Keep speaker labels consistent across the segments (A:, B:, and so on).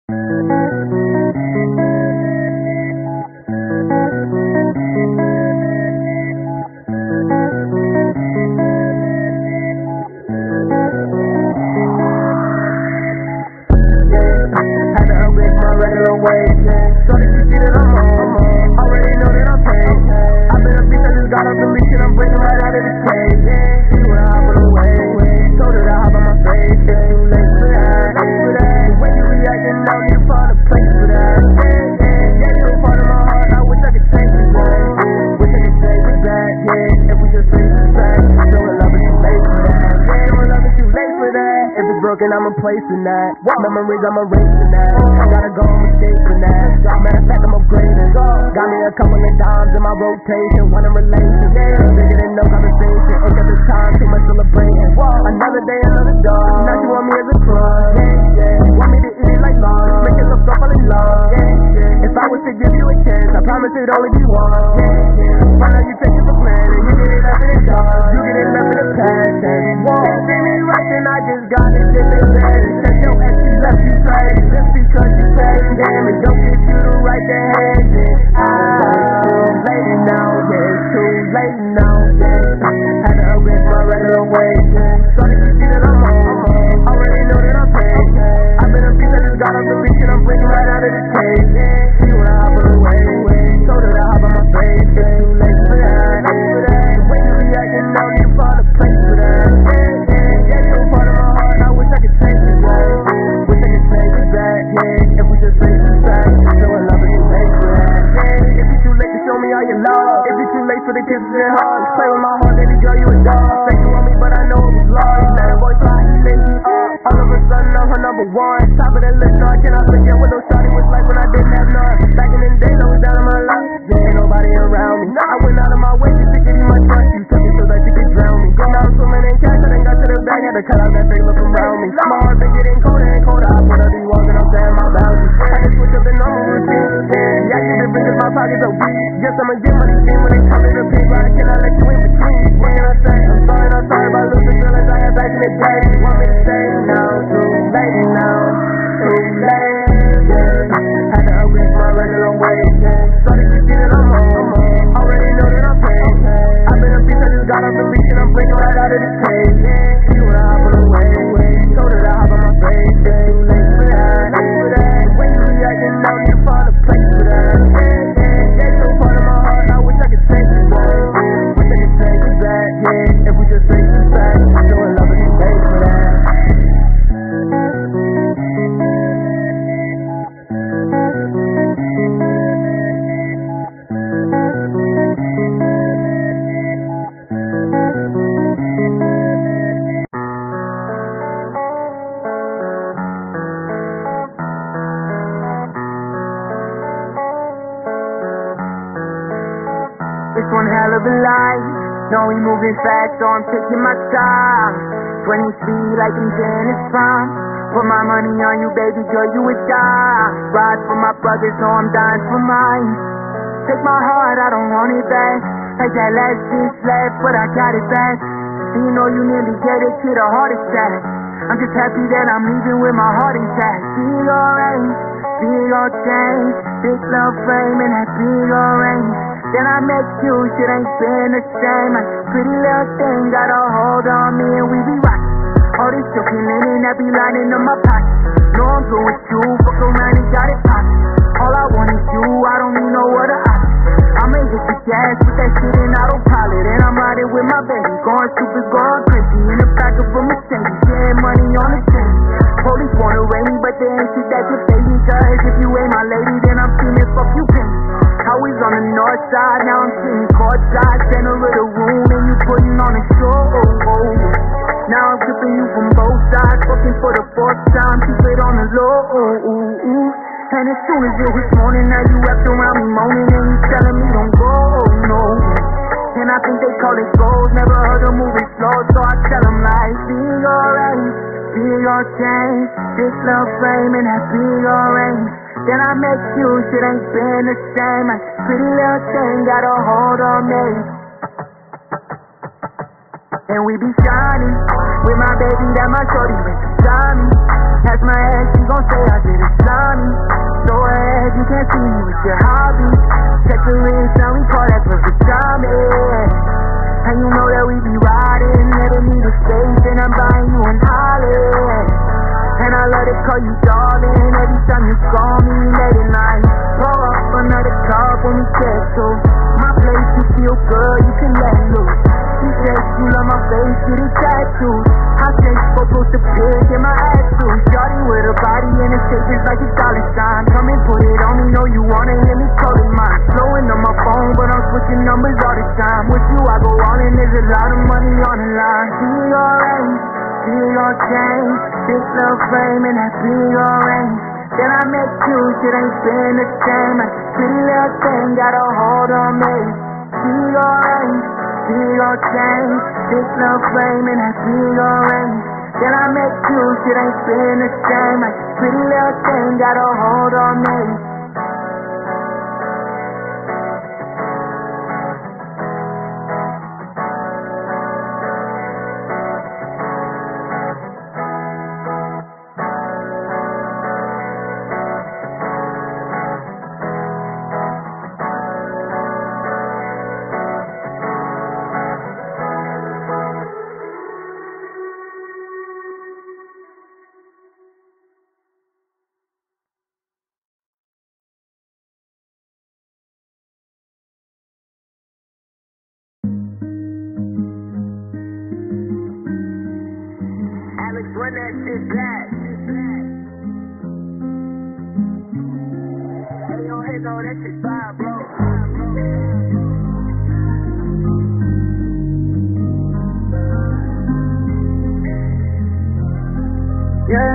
A: I'm replacing that. Memories, I'm erasing that. Gotta go, I'm escaping that. Matter of fact, I'm upgrading. Got me a couple of dimes in my rotation. One in relation. Bigger than no conversation. Ain't got the time, too much celebration. Another day, another dog. Now she want me as a crime. Want me to eat it like lunch. Make yourself so fall in love. If I was to give you a chance, I promise it'd only be one. Find out you take it for granted. You get it up in the dark. You get it left in the past. Treat me right, then I just got it. Cause your ex, she left you crazy. Just because you paid damage, don't get you the right to have it. Too late now, yeah, it's too late now, yeah. Had to arrest my regular way, yeah. Sorry to see that I'm home, already know that I'm paid. I've been a beast, I just got off the leash and I'm breaking right out of the cage. She wanna hop on the way, told her to hop on my face. Too late for that, the way you reacting, no need to find a place for that. Yeah, you're part of my heart, I wish I could take it back. Wish I could take it back, yeah. If we just face it back, so I love it, too late for that. Yeah, if it's too late to show me all your love, if it's too late for the kisses and hugs, play with my heart, baby girl, you a dog. Say you want me, but I know it was lost. Let a boy try, he laid me up. All of a sudden, I'm her number one. Top of the list, no, I cannot forget what those shawty was like when I didn't have none. Back in the days, I was down in my luck. Ain't nobody around me. I went out of my way just to give you my trust. You took it so that you could drown me. Now I'm swimming in cash, I done got to the bag, had to cut out that fake look around me. My heart been getting colder and colder. I put up these walls and I'm saying my boundaries. Had to switch up the normal routine. Yeah, you different cause my pockets are weak. Guess I'ma get money seen when they come to the pig, but I cannot let you in between. What can I say? I'm sorry about losing feelings I had back in the day. Want me to stay now? Too late now. Too late. Had to arrest my regular way. Sorry to see that I'm home, already know that I'm paid. I've been a beast, I just got off the leash and I'm breaking right out of the cage. She wanna hop on the way, told her to hop on my face. Too late for that, the way you reacting, no need to find a place for that. Yeah, you're part of my heart, I wish I could take it back. Wish I could take it back, yeah. If we just face it back, so I love it, too late for that.
B: It's one hell of a life. Know we moving fast, so I'm taking my time. 20 speed like I'm Dennis Prime. Put my money on you, baby girl, you would die. Ride for my brothers, so I'm dying for mine. Take my heart, I don't want it back. Like that last bitch left, but I got it back. And you know you nearly get it to the heart attack. I'm just happy that I'm leaving with my heart intact. Big orange, big old change. Big love frame and that big orange. Then I met you, shit ain't been the same. Like pretty little thing got a hold on me and we be rockin'. All this silky linen that be lining up my pocket. Know I'm through with you, fuck around and got it poppin'. All I want is you, I don't need no other option. I'ma hit the gas with that shit in autopilot. And I'm riding with my baby, going stupid, going crazy. In the back of a Mercedes, getting money on the chain. Police wanna raid me, but they ain't shit that can fade me. Cause if you ain't my lady, then I'm screaming, fuck you, pay me. I was on the north side, now I'm sitting courtside. Center of the room, and you putting on a show. Now I'm gripping you from both sides, fucking for the fourth time. Keep it on the low. And as soon as it was morning, now you wrapped around me moaning, and you telling me don't go, no. And I think they call it gold, never heard them moving slow, so I tell them like, big alright, big old change, big love frame and that big orange. Then I met you, shit ain't been the same. Like pretty little thing got a hold on me. And we be shining with my baby that my shorty with beside me. That's my ex, she gon' say I did it slimy. all in every time you call me late at night. Pour up another cup when we get to my place, you feel good, you can let loose. She says you love my face, get it tattooed. I say supposed to pick in my attitude. Shawty with a body and it's shape just like a dollar sign. Come and put it on me, know you wanna hear me call it mine. Blowing on my phone, but I'm switching numbers all the time. With you I go all in, there's a lot of money on the line. Big orange, big old chain, big little frame and that big orange. Then I met you, shit ain't been the same. That pretty little thing got a hold on me. Big orange, big old chain, big little frame and that big orange. Then I met you, shit ain't been the same. That pretty little thing got a hold on me. Run that shit back. Hey, yo, hey, no, that shit fire, bro. Yeah.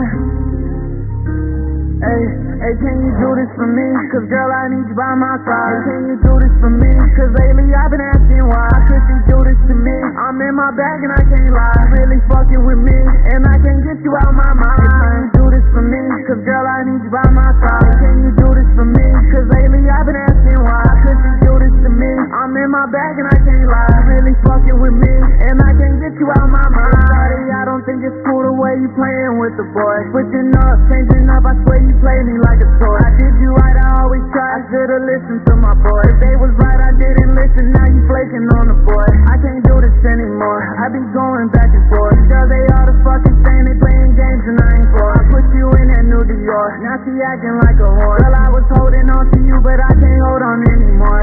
B: Hey, can you do this for me? Cause girl, I need you by my side. Can you do this for me? Cause lately I've been asking why. Could you do this to me? I'm in my bag and I can't lie. Really fucking with me, and I can't get you out my mind. Can you do this for me? Cause girl, I need you by my side. Can you do this for me? Cause lately I've been asking why. Could you do this to me? I'm in my bag and I can't lie. Really fucking with me, and I can't get you out my mind. Sorry, I don't think it's cool the way you playing with the boy. Switching up, changing up, I swear you play me like a toy. I did you right, I always try. I should've listened to my boy. If they was right, I didn't listen. Now you flaking on the boy. I can't do this anymore. I be going back and forth. Girl, they all the fucking same. They playing games and I ain't for. I put you in that New Dior. Now she acting like a whore. Girl, I was holding on to you, but I can't hold on anymore.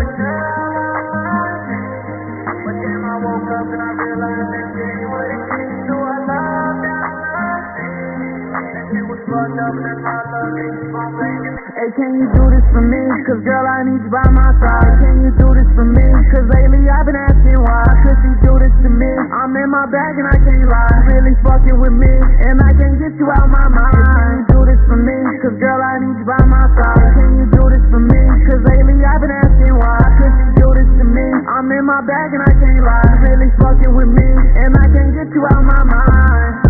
B: But then I woke up and I realized that she ain't what it is. So I love that. That shit was fucked up and that's my love. Hey, can you do this for me? Cause girl, I need you by my side. Can you do this for me? Cause lately I've been asking why. Could you do this to me? I'm in my bag and I can't lie. Really fucking with me, and I can't get you out my mind. Can you do this for me? Cause girl, I need you by my side. Can you do this for me? Cause lately I've been asking why. Could you do this to me? I'm in my bag and I can't lie. Really fucking with me, and I can't get you out my mind.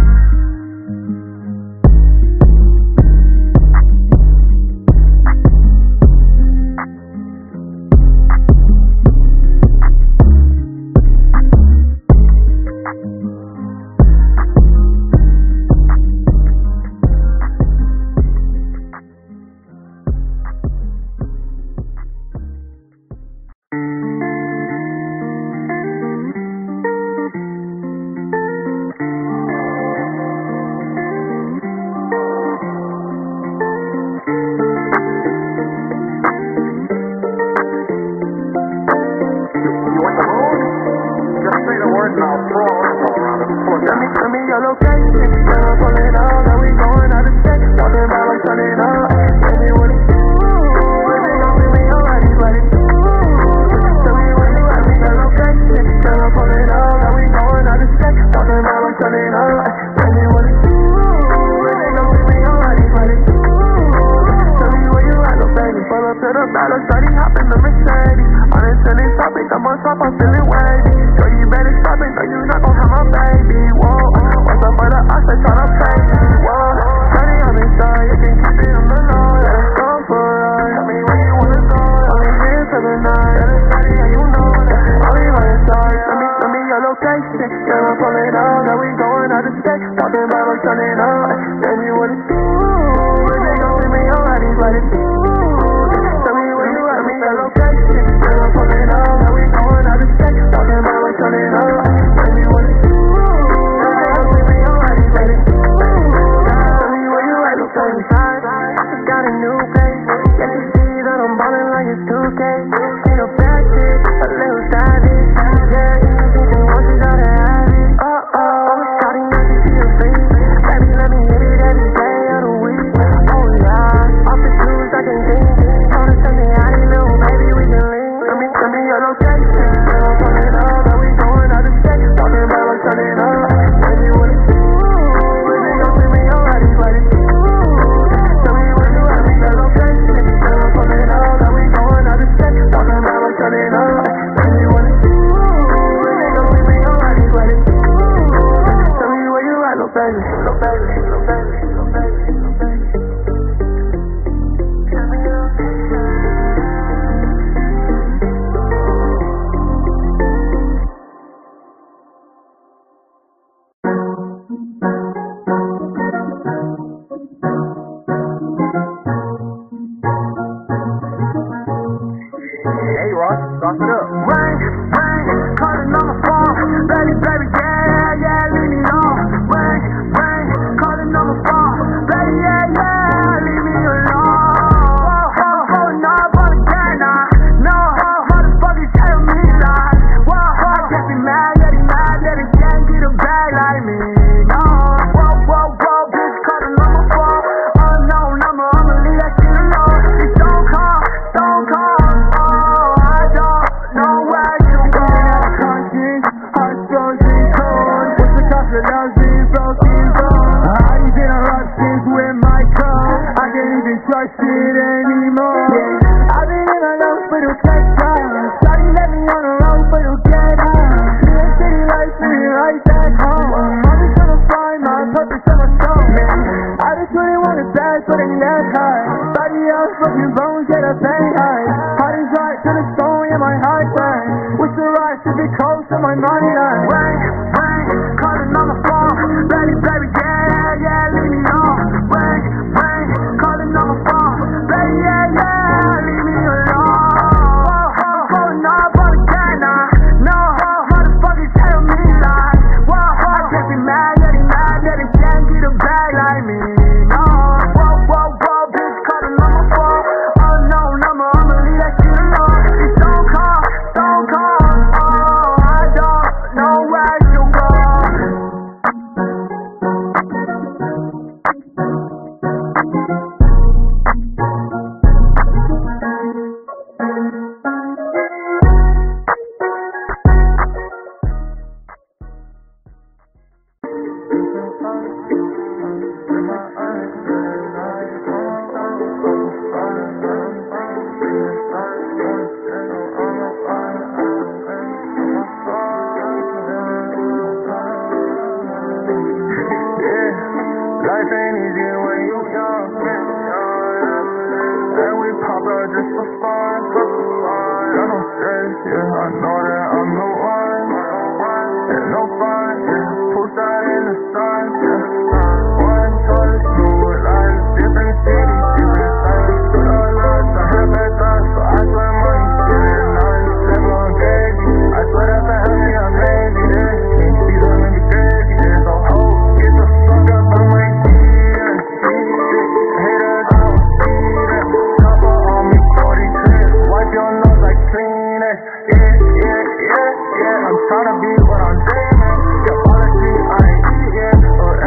B: can't trust it anymore. Yeah, I've been in my lungs for the first time. Shawty let me on the road for the get out. Me and city lights, me right back home. I'm just tryna find my purpose and my soul, man. I just really want it bad so they neck high. Body out, fucking bones, yeah, the pain high. Heart is right to the stone, yeah, my heart burn. Wish the rise to be close to my money line. Rain, rain, calling on my phone. Baby, baby, yeah, yeah, leave me alone. Rain, rain, calling on my phone. Baby, yeah, yeah, leave me alone. I'm falling off all again, no, motherfuckers tell me like, I can't be mad that they can't get a bag like me, no. Whoa, bitch calling on my phone. Oh no, I'ma leave that shit alone. It's don't call, oh, I don't know where to go.
C: Life ain't easy when you young, and we pop out just for fun. I don't stress, yeah, I know that I'm the one, and no fun, yeah, poolside in the sun, yeah. One choice, new life, different cities, different sights. Took our lives, I had bad thoughts, so I swear money, feeling nice, never on crazy. I swear that for healthy, I'm lazy, yeah. Can't see them and be crazy, yeah. So hope, get the fuck up on my yeah, I'm tryna be what I'm dreaming. Your policy, I ain't eating.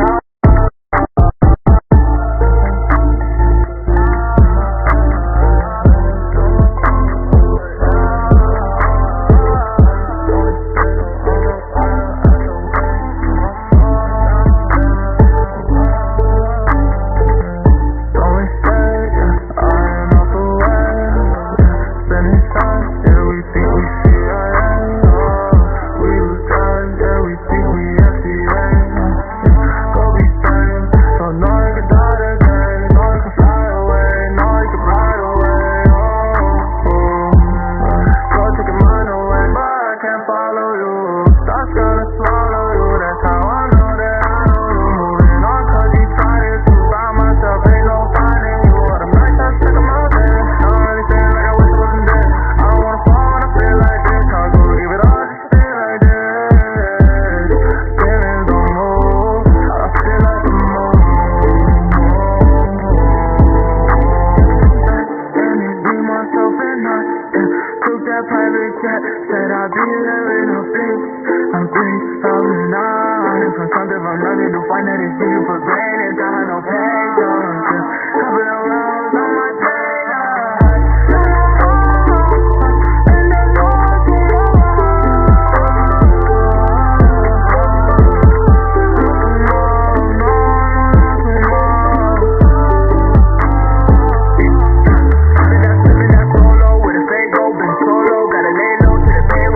C: Said I'd be there in a blink. I'm 3,009. From something from nothing to find that it's you for granted. I had no patience. Couple of rounds on my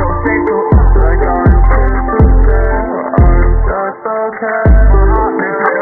C: okay.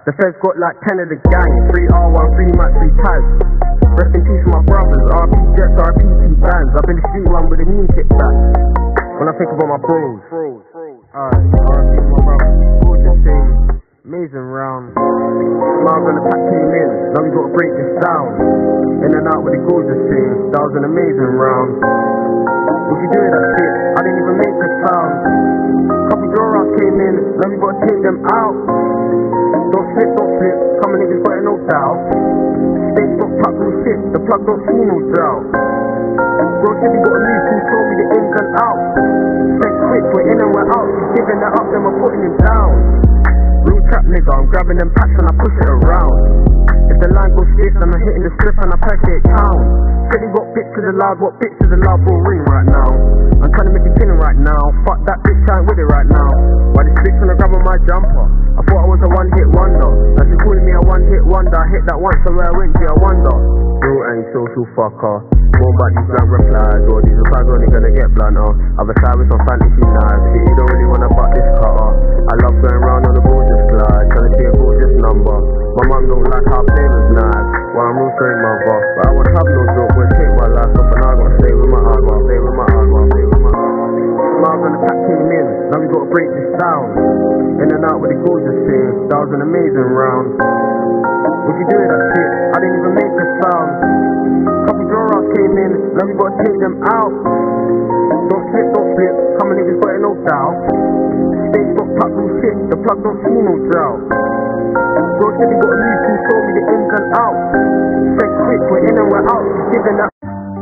A: The feds got like 10 of the gang, 3R1, 3 Max, 3 tags. Rest in peace my brothers, RP Jets, RP T-Bands. I've been the street one with a mean kick back. When I think about my bros, alright, RP my brothers, gorgeous thing, amazing round. Smiles when the pack came in, now we gotta break this down. In and out with the gorgeous thing, that was an amazing round. What you doing that shit? I didn't even make a sound. Couple draw rounds came in, now we gotta take them out. Don't slip, come on niggas got no doubt. Stay stop, plug no shit, the plug don't see no drought. Bro said we gotta move, who told me the ins and outs. Sex quick, we're in and we're out. Giving that up, then we're putting him down. Real trap nigga, I'm grabbing them packs and I push it around. If the line goes stiff, then I'm hitting the strip and I press it down. Said he got bits to the loud, what bits to the loud bro ring right now. I'm trying to make it killing right now. Fuck that bitch, I ain't with it right now. Why this bitch wanna grab on my jumper? I thought I was a one-hit wonder. Now she calling me a one-hit wonder. I hit that once, so where I went, I wonder. Real ain't social fucker. More about these blank replies, or these replies only gonna get blunter. Other side with some fantasy knives. You don't really wanna butt this cutter. I love going round on a gorgeous glide, trying to see a gorgeous number. My mum don't like how I play with knives. Well, I'm real straight mother, but I won't have no joke. When take my life off and I gotta stay with my armor, stay with my armor, stay with my armor. Smiles when the pack came in, now we gotta break this down. In and out with the gorgeous thing, that was an amazing round. What you doing that shit? I didn't even make a sound. Couple draw rounds came in, now we gotta take them out. Don't slip, come on niggas got no doubt. Stay stop, plug no shit, the plug don't see no drought. Bro said we gotta move, who told me the ins and outs. Sex quick, we're in and we're out, giving that.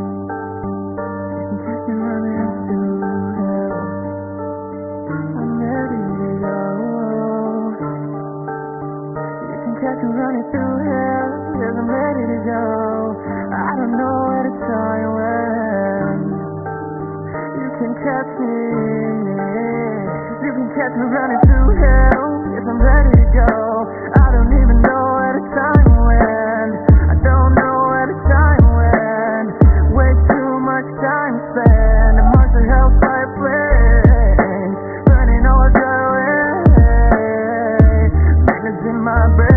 B: Catch me running through hell, yes I'm ready to go. I don't know where to start and when. You can catch me. You can catch me running through hell, yes I'm ready to go. I don't even know where to start and when. I don't know where to start and when. Way too much time spent amongst the hellfire flames, burning all the way. Madness in my brain.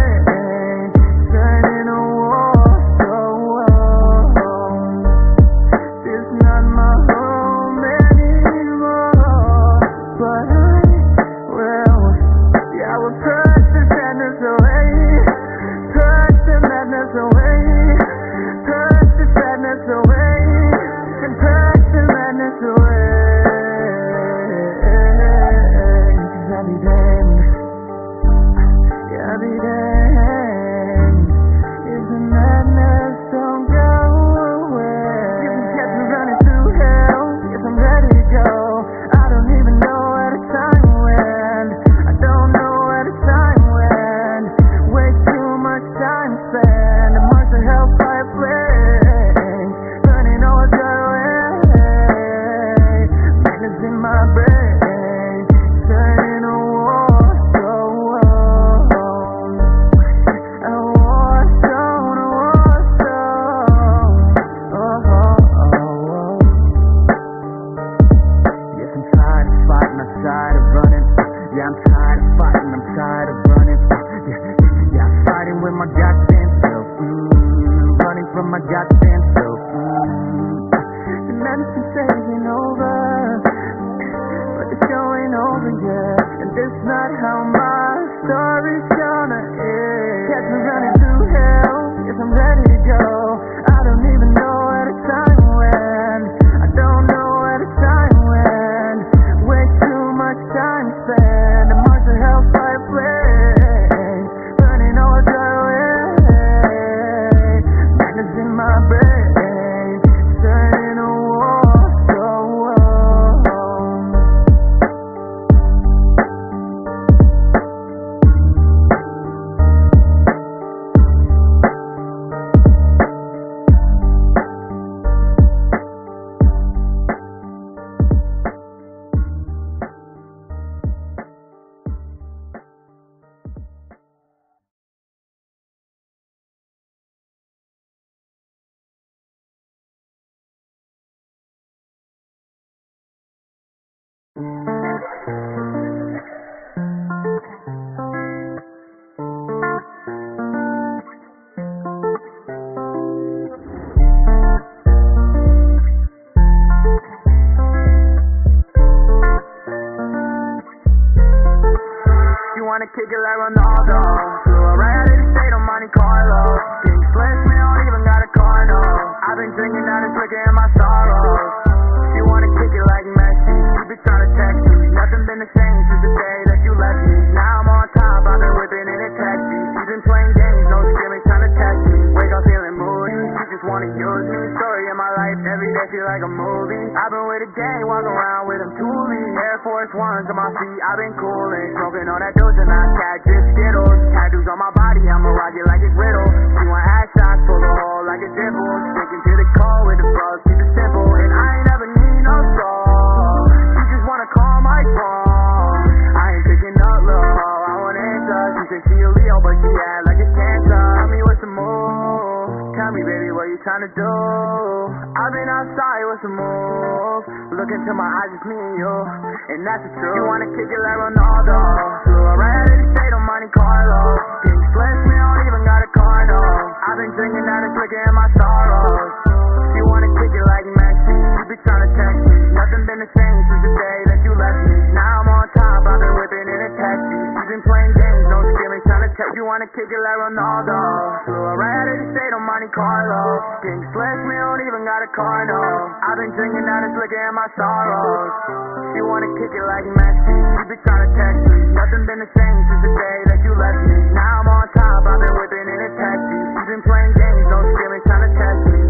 B: just wanna use me. Story of my life, every day feel like a movie. I've been with a gang, walking around with them Thule. Air Force Ones on my feet, I've been coolin'. Smoking on that dose and I cat just Skittles. Tattoos on my body, I'ma rock it like it's riddle. She want ass shots, pull the hole like a dribble. Sticking to the call with the bros, keep it simple. And I ain't never need no soul. She just wanna call my phone. I ain't picking up low, I want answer. She said she a Leo, but she act like it's cancer. Tell me what's the move? Tell me, baby, what you tryna do? I've been outside, what's the move? Look into my eyes, it's me and you, and that's the truth. You wanna kick it like Ronaldo? Flew around in the state of Monte Carlo. Pink flesh, we don't even got a car, no. I've been drinking out and flicking in my sorrows. She wanna kick it like Maxi. She be tryna text me. Nothing been the same since the day that you left me. Now I'm on top, I've been whipping in a taxi. She's been playing games, no skimming, tryna text. You wanna kick it like Ronaldo? Flew around in the state of Monte Carlo. Pink flesh, we don't even got a car, no. I've been drinking out and flicking in my sorrows. She wanna kick it like Maxi. She be tryna text me. Nothing been the same since the day that you left me. Now I'm on top, I've been whipping in a taxi. She's been playing games, no skimming, tryna test me.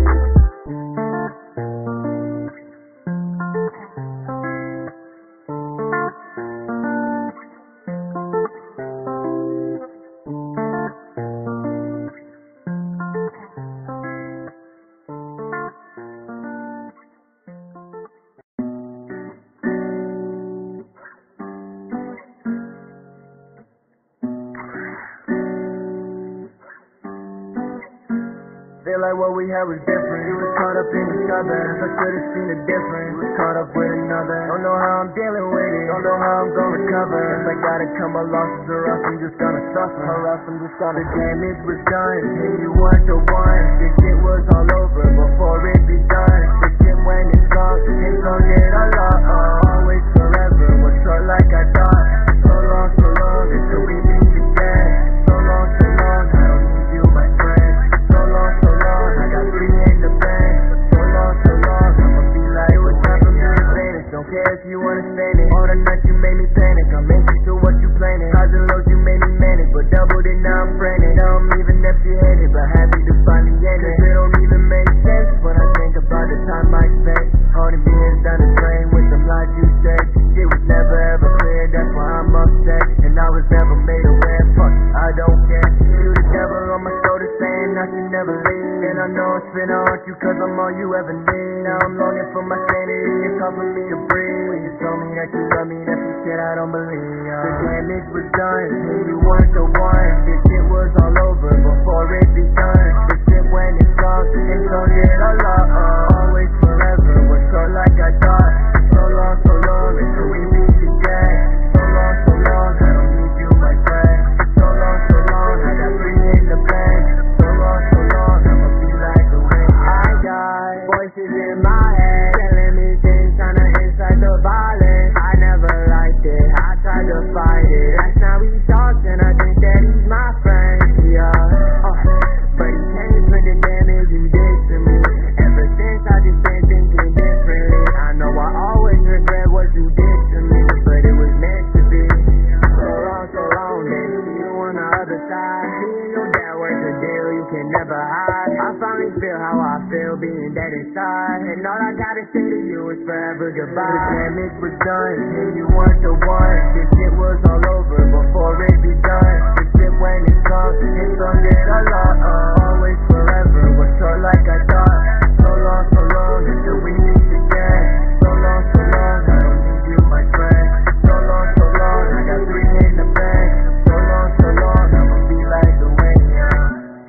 A: Feel like what we had was different. You was caught up in each other. I should've seen the difference. You was caught up with another. Don't know how I'm dealing with it. Don't know how I'm gonna recover. If I gotta cut my losses or else I'm just gonna suffer. Or else I'm just gonna. The damage was done and you weren't the one. This shit was all over before it begun. This shit when it's gone, it's gonna get a lot. Always forever was short like I thought. So long until we meet again. So long, I don't need you, my friend. So long, I got 3 in the bank. So long, I'ma be like, it was time for me to finish. Don't care if you understand it. All the nights you made me panic. I'm anxious to what you planning. Highs and lows you made me manage, but doubled it, now I'm frantic. Now I'm even empty-handed, but happy to finally end it. It don't even make sense when I think about the time I spent. Holding beers down the drain with some lies you said. It was never ever clear, that's why I'm upset. And I was never made aware, fuck, I don't care. You the devil on my shoulder saying I should never leave. And I know it's finna haunt you cause I'm all you ever need. Now I'm longing for my sanity, it's hard for me to breathe. When you told me that you love me, that's some shit I don't believe. The damage was done, and you weren't the one. This shit was all over before it begun. This shit when it's gone, it's gonna get a lot. Always forever was short like I thought. So long until we meet again. So long, I don't need you, my friend. So long, I got 3 in the bank. So long, I'ma be like the wind. I got voices in my head telling me things tryna incite the violence. I never liked it, I tried to fight it. Last night we talked and I think that he's my friend, yeah. But he changed for the damage you did to me. Ever since I just been thinking differently. I know I always regret what you did to me, but it was meant to be. So long, then see you on the other side. Me and your dad worked a deal you can never hide. I finally feel how I feel being dead inside. And all I gotta say to you is forever goodbye. The damage was done, and you weren't the one. This shit was all over before it begun. This shit when it's gone, it's gonna get a lot. Always forever was short like I thought. So long until we meet again. So long, I don't need you, my friend. So long, I got 3 in the bank. So long, I'ma be like the wind, yeah.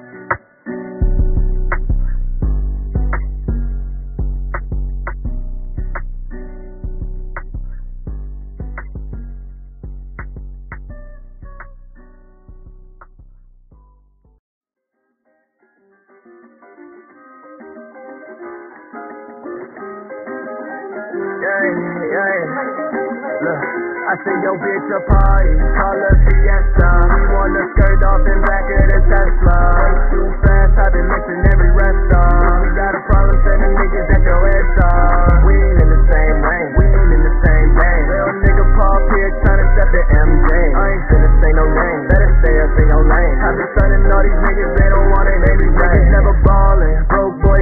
A: Look, I say yo bitch a party, call her Fiesta. We wanna skirt off in back of the Tesla. Ain't too fast, I've been mixing every restaurant. We got a problem sending niggas at your head off. We ain't in the same lane, we ain't in the same game. Little nigga Paul Pierce tryna step the MJ. I ain't finna say no name, better stay up in your lane. I've been stunning all these niggas, they don't want it anyway. Niggas never ballin', broke boy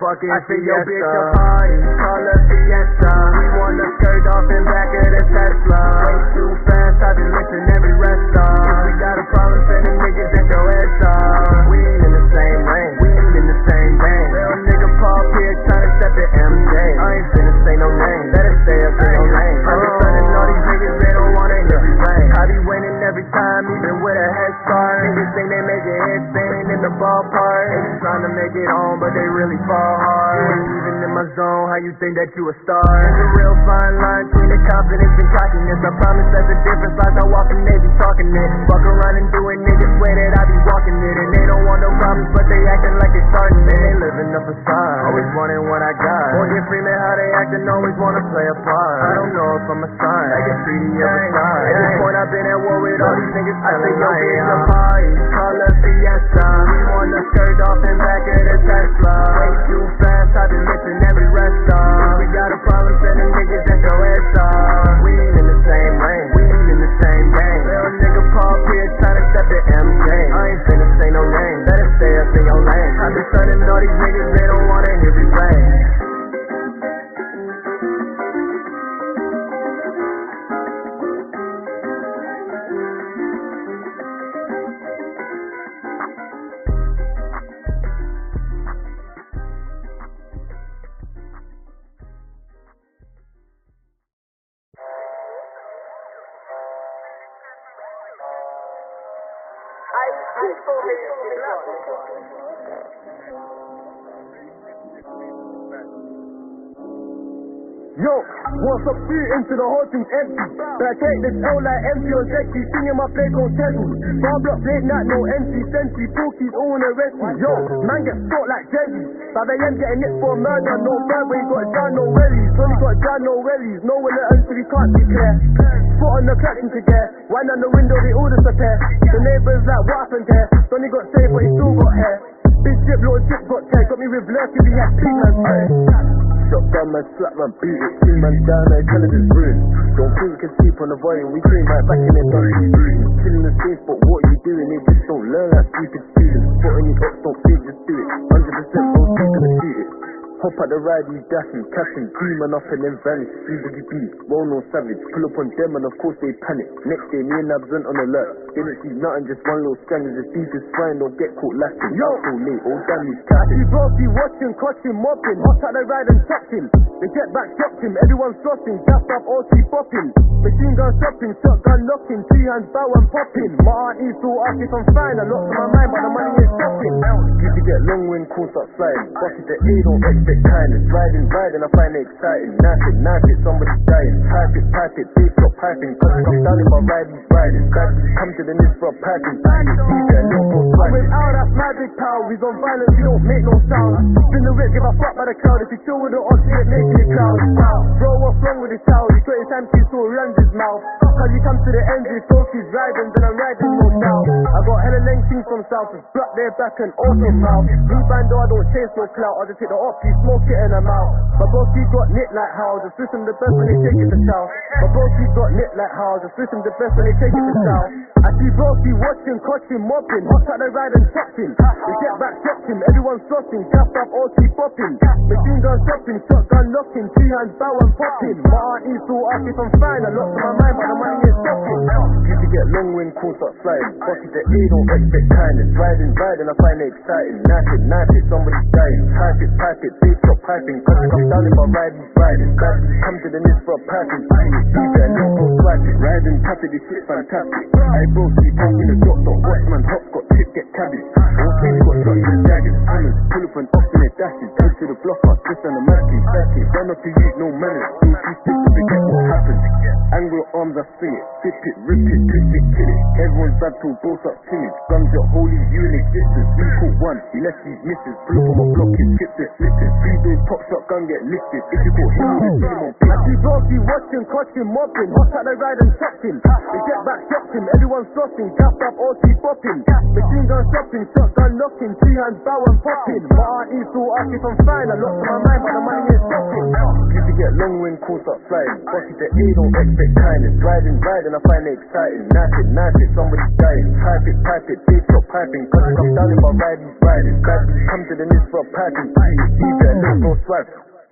B: fucking I see your bitch a party, call her Fiesta. We wanna skirt off in back of the Tesla. Way too fast, I've been missing every rest stop. If we got a problem, send them niggas at your head off. We ain't in the same lane, we ain't in the same vein. Little nigga Paul Pierce tryna step at MJ. I ain't finna say no name, better stay up in your lane. I'm just stunning all these niggas, they don't wanna hear me play. I be winning every time, even with a head start. Niggas think they make it hit, they ain't in the ballpark. They just trying to make it home, but they really fall hard. You ain't even in my zone, how you think that you a star? There's a real fine line between the confidence and cockiness. I promise that's the difference, like I walk and they be talking it. Fuck around and do it, niggas swear that I be walking it. And they don't want no problems, but they acting like they starting it. They living up a facade, always wanting what I got. Morgan Freeman, how they acting, always wanna play a part. I don't know if I'm a sign, I get treaty every time. At this point I've been at war with all these niggas. I say yo bitch a party, call her Fiesta. We wanna skirt off in back of the Tesla. Way too fast, I've been missing every rest stop. If we got a problem, send them niggas at your head off. We ain't in the same lane, we ain't in the same game. Little nigga Paul Pierce tryna step at MJ. I ain't finna say no name, better stay up in your lane. I've been stunning all these niggas, they don't wanna hear me play.
A: Yo, what's up, shooting to the whole thing's empty. But I take this L like empty on sexy, singing my play gon' tell me. Bar blocks ain't not no empty, sentry, pookies all in a rescue. Yo, man get shot like Jezzy. 5 AM getting it for murder, no bad way, got John, no wellies. Only got John, no wellies, no one until he can't declare. Foot on the traction to get, wine on the window, they all disappear. The neighbours like, what happened there? Sonny got saved, but he still got hair. Big drip, little drip got tear, got me with lurky, we had pink and hair.
D: Shotgun man, slap man, beat it, 2 man down, I tell it is rude. Don't think you can sleep on the volume, we came right back in it, done chilling the safe, but what you doing, they just don't learn like stupid students. Put on your ex, don't think, just do it, 100% don't think gonna shoot it. Hop at the ride, we dashing, cashing, demon up and then vanish. Free Boogie B, roll no savage, pull up on them and of course they panic. Next day, me and Nabs went on alert. Didn't see nothing, just one little scandal, just deep as swine, don't get caught lacking.
A: Yo,
D: so late, oh damn, he's
A: I
D: catching.
A: see Brosky watching, clutching, mopping. Hot at the ride and chopped him. They get back, chopped him. Everyone's flossing, gassed up, all keep popping. Machine gun shopping, shotgun knocking, 2 hands bow and popping. My auntie still ask if I'm fine. I lost my mind, but the money is stopping.
D: Used to get long when calls start flying. Bucket the A, don't expect kindness. Riding, I find it exciting. Knife it, somebody's dying. Pipe it, big stop piping. Cause I'm down if I ride these riders. Gradually come to the list for a piping. Leave it and don't go twice.
A: Without that's my big power, we on violence, we don't make no sound. Spin the whip, give a fuck by the crowd. If you chill with the odds, you ain't making it crowd. Bro, what's wrong with this child? He got his empty, so he runs his mouth. Cause he comes to the end, he thought he's riding, then I'm riding no doubt. I got hella length things from south, with block their back and auto mouth. Blue band, though I don't chase no clout, I just hit the up, he smoke it in the mouth. My broski got lit like how, the system the best when they take it to south. My broski got lit like how, the system the best when they take it to south. I see broski watching, coaching, mopping, hot at the ride and chopping. They get back, chopped him, everyone's flossing, gassed up, all keep popping. Machine gun shopping, shotgun knocking, 2 hands bow and popping. My auntie still ask if I'm fine, I lost my mind, but the money is stopping.
D: Used to get long when calls start flying. Bucket the A, don't expect kindness. Riding, I find it exciting. Knife it, somebody's dying. Pipe it, big stop piping. Cause I'm down if I ride these riders. Gradually come to the list for a piping. Leave it and don't go swipe it. Riding, tap it, this shit fantastic. I bro, keep talking the doctor. Watchman, hop, got tip, get cabbage. All kids got shot in the daggers. Hammers, pull up and off in their dashes. Head to the blocker, twist on the masking. Stacking, run up to you, no manners. Do 2 sticks to forget what happened. Angle arms, I swing it. Flip it, rip it, twist it, kill it. Everyone's bad till both up timid. Guns up, holy, you in existence. We caught one, he left these misses. Pull up on my block, his skips it, slipping. 3 days, pop shotgun, get lifted. If you got him, you see him on
A: I see broski watching, coaching, mopping, hot at the ride and chopping. They get back, chopped him, everyone's flossing, gassed up, all keep popping. Machine gun shopping, shotgun knocking, 2 hands bow and popping. My auntie still ask if I'm fine, I lost my mind, but the money is stopping.
D: Used to get long when calls start flying. Bucket the A, don't expect expect kindness. Riding, I find it exciting. Knife it, somebody dying. Pipe it, bitch, stop piping. Cause if I'm down if I ride, he's riding. Bad bitch, come to the list for piping. Keep it, let's go swag.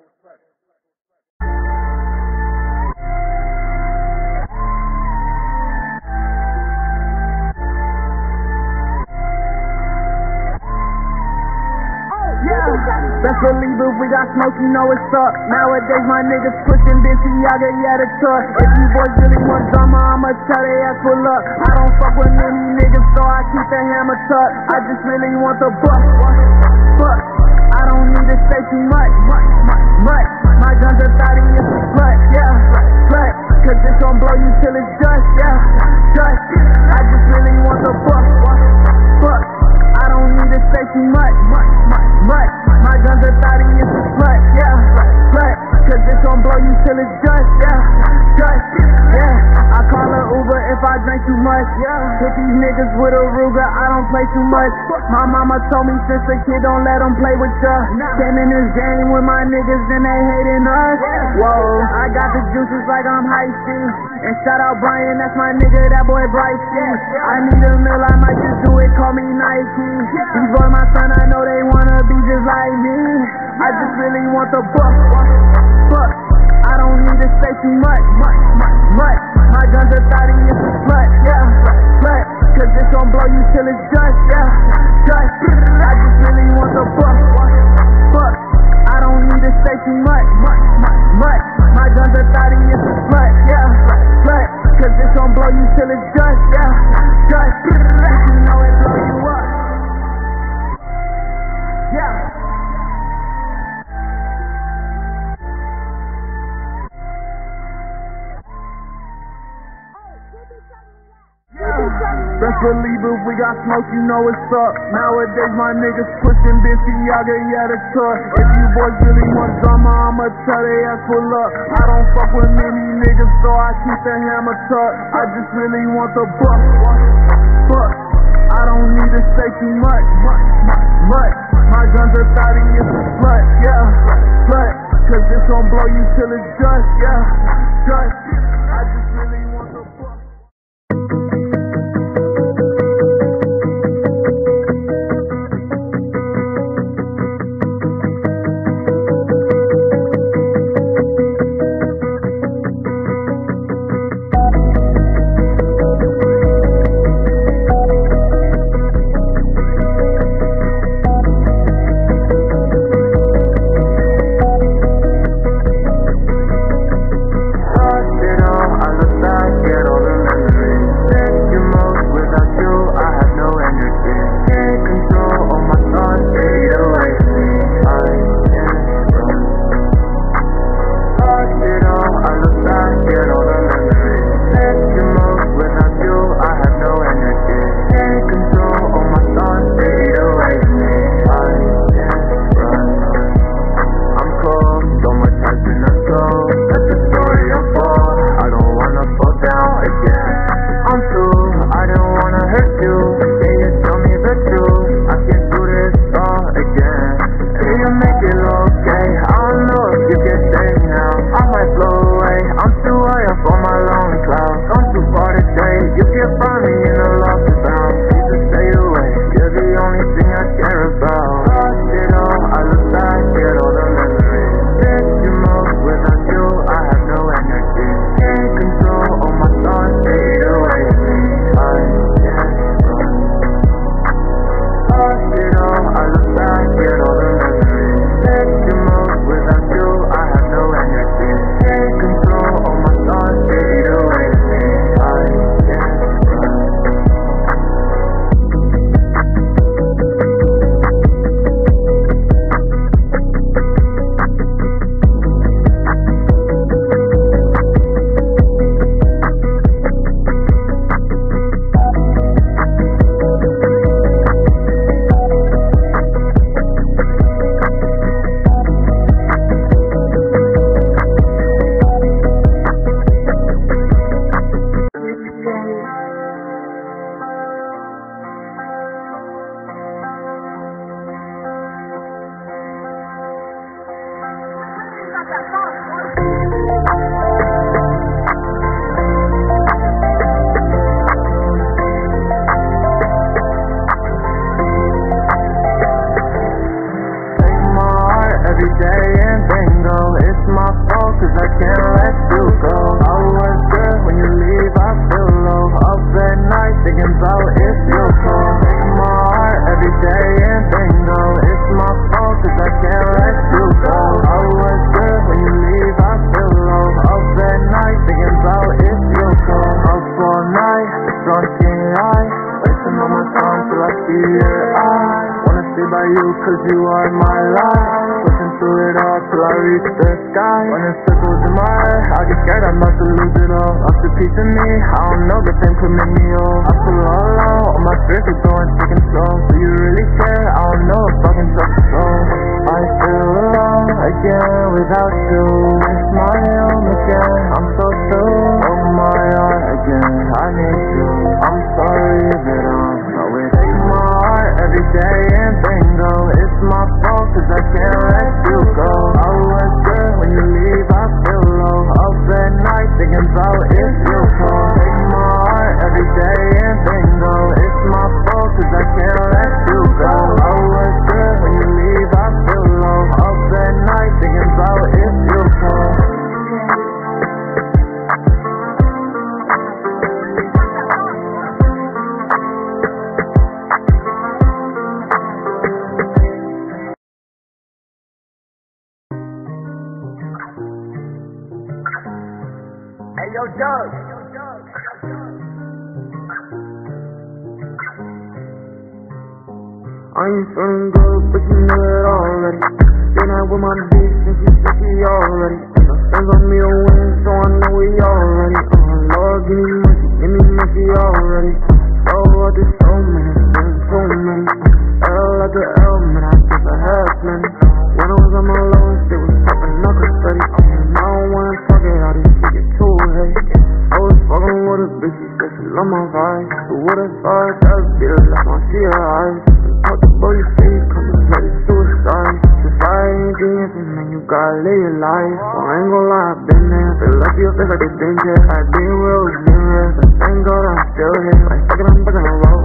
B: Best believe if we got smoke, you know it's up. Nowadays my niggas pushing Balenciaga, yeah, the truck. If you boys really want drama, I'ma tell they ass pull up. I don't fuck with many niggas, so I keep the hammer tucked. I just really want the buck. I don't need to say too much. My guns are 30 it's a slut, yeah, slut. Cause it's gon' blow you till it's just, yeah, just. I just really want the buck. I don't need to say too much. My guns are 30 it's a slut, yeah, slut. Cause it's gon' blow you till it's just, yeah, just. Yeah, I call her Uber if I drink too much, yeah. Hit these niggas with a Ruger, I don't play too much. My mama told me since a kid don't let them play with ya. Came in this game with my niggas and they hating us. Whoa, I got the juices like I'm high school. And shout out Brian, that's my nigga, that boy Bryce. I need a meal, I might just do it, call me Nike. These boys my son, I know they wanna be just like me. I just really want the buck. I don't need to say too much. My guns are 30 it's a slut, yeah, slut. Cause it's gon' blow you till it's just, yeah, just. I just really want the buck. I don't need to say too much. My guns are 30 it's a slut, yeah, slut. Cause it's gon' blow you till it's just, yeah, just. You know it blow you up. Yeah. Best believe if we got smoke, you know it's up. Nowadays my niggas pushing Balenciaga, yeah, the truck. If you boys really want drama, I'ma tell they ass pull up. I don't fuck with many niggas, so I keep the hammer tucked. I just really want the buck. I don't need to say too much. My guns are 30 it's a slut, yeah, slut. Cause it's gon' blow you till it's just, yeah, just. I just really want the buck.
C: cause you are my life. Pushing through it all till I reach the sky. Running circles in my head, I get scared I'm about to lose it all. Lost a piece of me, I don't know, but then could make me whole. I feel all alone, all my spirits are going sick and slow. Do you really care? I don't know if I can trust the soul. I feel alone again without you. It's my home again, I'm so through. Oh my heart again, I need you. I'm sorry that I'm always taking my heart every day and bingo. It's my fault cause I can't let you go. I was good when you leave, I feel low. Up at night thinking about if you call. Take my heart every day and bingo. It's my fault cause I can't let you go. I was good when you leave, I feel low. Up at night thinking about if you call.
A: Hey, yo, Doug.
B: I ain't feeling good, but you know it already. Been out with my bitch and she said she already. And the friends on me to win, so I know we already. Lord, give me mercy already. So I did so many, been so many. L after L, man, I guess I had plenty. When I was on my lowest, it was popping knuckles steady. I don't wanna talk it, all this shit get too heavy. I was fucking with a bitch, she said she love my vibe. But what if I that bitch like my see her eyes? Talk to body face, contemplated suicide. If I ain't the answer, man, you gotta live your life. So I ain't gon' lie, I've been there. Feel like your face like a danger. I been real, been real. But thank God I'm still here. Like fucking, I'm back on the road.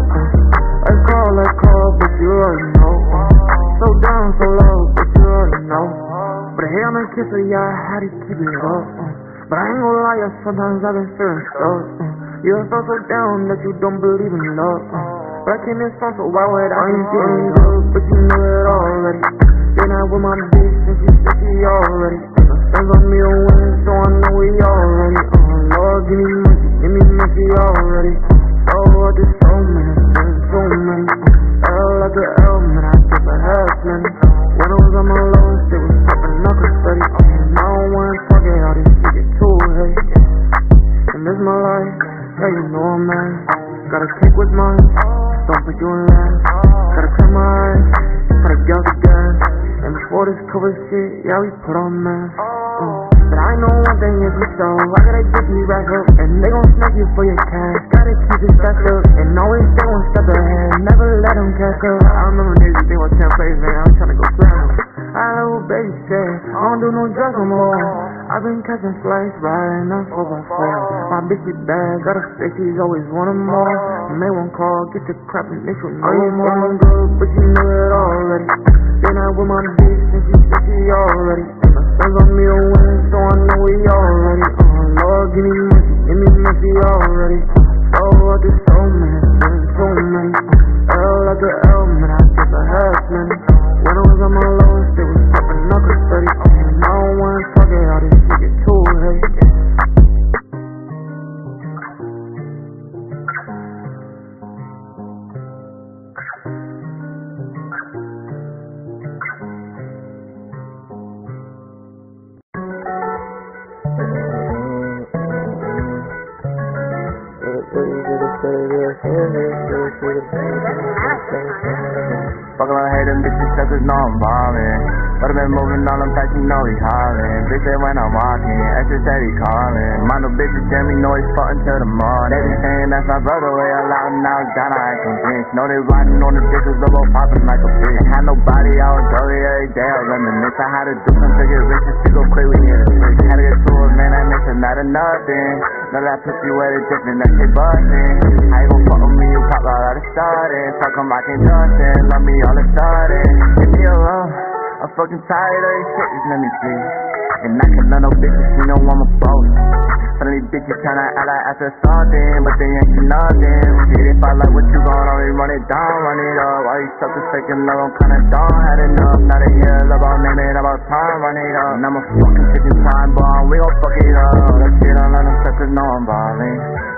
B: Let's call, but you already know. So down, so low, but you already know. But hey, I'm a kisser, yeah, I had to keep it up. But I ain't gon' lie, yeah, sometimes I've been feeling stuck. You're so down that you don't believe in love. But I came in strong, so why would I ain't feeling good? But you know it already. Been out with my bitch and she said she already. And the friends on me to win, so I know we already. Lord, give me mercy already. So I did so many, so many. L after L, man, I guess I had plenty. When I was on my lowest, it was popping knuckles steady. And I don't wanna talk it, all this shit get too heavy. And this my life, yeah, you know I'm nice. Gotta take what's mine, don't put you in last. Gotta clear my eyes, for the girls to gas. And before this COVID shit, yeah, we put on masks. But I know one thing is for sure, I gotta get these racks up. And they gon' snake you for your cash. Gotta keep it stacked up, and always stay one step ahead. Never let them catch up. I remember niggas, they were 10 plays, man, I was tryna go slam them. I had a little baby said, I don't do no drugs no more. I've been catching flights, riding on 4x4. My bitch is bad, got a face, she's always wanting more. You may want call, get the crap and they should know more. I'm good, but you know it already. Been out with my bitch and she said she already. And my friends on me to win, so I know we already. Lord, give me mercy already. So I did so many, so many. L after L, man, I guess I had plenty. When I was on my lowest, it was popping knuckles steady. And I don't wanna talk it, all this shit get too heavy.
C: Fuck around, hate them bitches, suckers know I'm ballin'. But I been moving on them fast, you know he hollin'. Bitch say when I'm walking, extra steady callin'. My new bitches tell me no, he's fucking till the morning. They be saying that's my brother, way a lot now, down I ain't convinced. Know they riding on the bitches, the boat poppin' like a bitch. Ain't had nobody, I was early every day, I reminisce. I had to do something to get rich, just to go quick, we hit a switch. Had to get to it, man, that makes it not a nothing. Know that pussy way to different, that shit bustin'. How you gon' fuck with me, you pop right out of starting. Fuck 'em, I can't trust it, love me all the starting. Leave me alone, I'm fucking tired of this shit, just let me sleep. And I can love no bitches, you know I'm a boss. Some of these bitches tryna act like after something, but they ain't do nothing. Shit, if I like what you gon' already run it down, run it up. All these suckers faking love, I'm kinda done, had enough. Now they hear love, I'll name it about time, run it up. And I'm a fucking chicken time bomb, we gon' fuck it up. That shit, I let them suckers know I'm ballin'.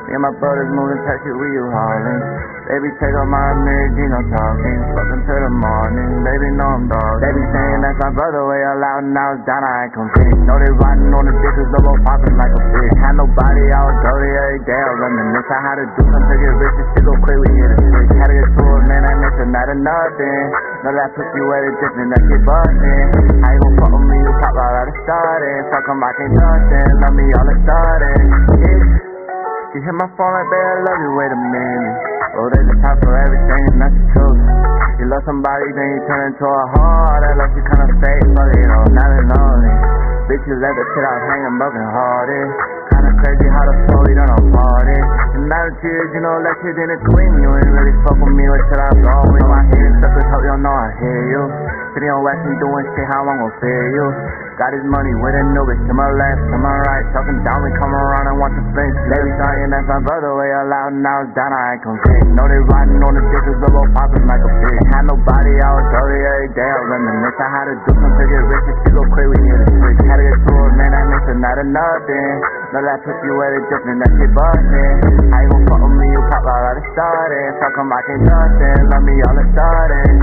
E: Me and my brothers moving tight shit, we you hauling. Baby, take off my mirror, Gino talking. Fucking till the morning, baby, know I'm dog. They be saying that's my brother, way loud, and I was down, I ain't convinced. Know they riding on the dick, cause the boat popping like a fish. Had nobody, I was dirty every day, I reminisce. I had to do something to get rich, this shit go quick, we hit a switch. Had to get to it, man, that makes a night of nothing. Know that pussy way to different, that shit bustin'. I ain't gon' fuck with me, you pop right out of starting. Fuck 'em, I can't nothing, love me all the starting. Yeah. You hit my phone like, babe, I love you, wait a minute. Oh, there's a time for everything, and that's the truth. You love somebody, then you turn into a whore. That love you kinda fake, fuck it, not and lonely. Bitch, you let the shit out hanging, broken hearted. Kinda crazy how the flow, you don't party. And now that years, you know, that shit didn't queen. You ain't really fuck with me, what should I go with? My head stuck with hope, you don't know I hear you. Sitting on West and doing shit, how I'm gon' feel you? Got his money with a new bitch, to my left, to my right. Talking down, we come around and watch the flinch. They be talking, that's my brother, way loud, and I was down, I ain't convinced. Know they riding on the dick, cause the boat popping like a fish. Had nobody, I was dirty every day, I reminisce. I had to do something to get rich, this shit go quick, we hit a switch. Had to get to it, man, that makes a night of nothing. Know that pussy way to different, that shit bustin'. I ain't gon' fuck with me, you pop right out of starting. Fuck 'em, I can't nothing, love me all the starting.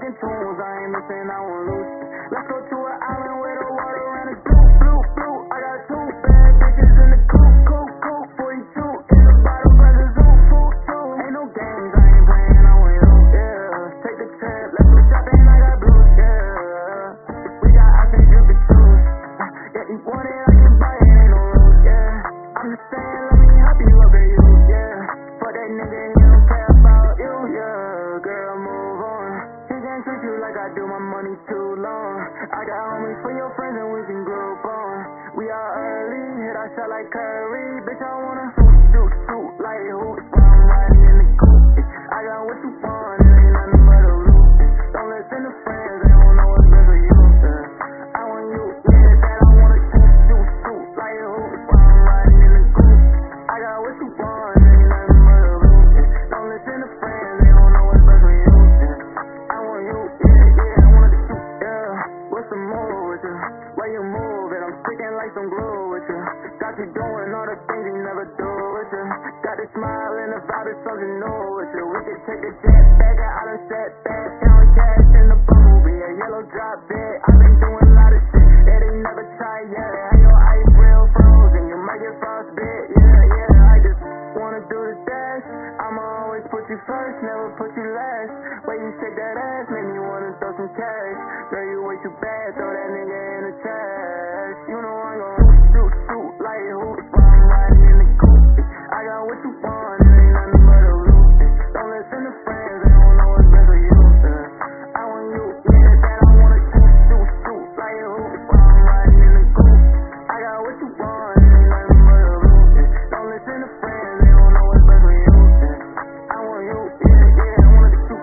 B: making tunes, I ain't missing, I won't lose. Let's go to an island where the water ran a blue. I got 2 bad bitches in the coop. 42 in the bottle, but the zoo food too. Ain't no games, I ain't playing, I win, yeah. Take the trip, let's go shopping, I got blues, yeah. We got options you can choose. Yeah, you want it, I can buy it, ain't no rules, yeah. I'm just saying, let me help you up at you, yeah. For that nigga, he don't care about you, yeah. Girl, move on. He can't treat you like I do, my money too long. I got homies for your friends and we can group on. We are early, hit our shot like Curry. Bitch, I wanna shoot like hoops. I'm riding in the coupe. I got what you want, it ain't nothing but a loop. Don't listen to friends, they don't know what's best for you. I want you, yeah, that I wanna shoot like hoops. I'm riding in the coupe. I got what you want, it ain't nothing but a loop. Don't listen to friends, they don't know what's best for you. I want you, yeah, I wanna shoot, yeah. What's the move with you? Why you move it? I'm sticking like some glue with you. Got you doing all the things you never do with you. Got the smile and the vibe is something new with you. We can take a jet back, I done set back. Count cash in the bumblebee, a yellow drop bit. I've been doing a lot of shit that they never tried yet. Have your ice real frozen, you might get frostbit. Yeah, I just wanna do the dash. I'ma always put you first, never put you last. Way you shake that ass, make me wanna throw some cash. Girl, you way too bad, throw that nigga in the trash. You know I'm gon' shoot like hoops. I'm riding in the coupe. I got what you want, it ain't nothing but a loop. Don't listen to friends, they don't know what's best for you. I want you, yeah, that I wanna shoot like hoops. I'm riding in the coupe. I got what you want, it ain't nothing but a loop. Don't listen to friends, they don't know what's best for you. I want you, yeah, I wanna shoot.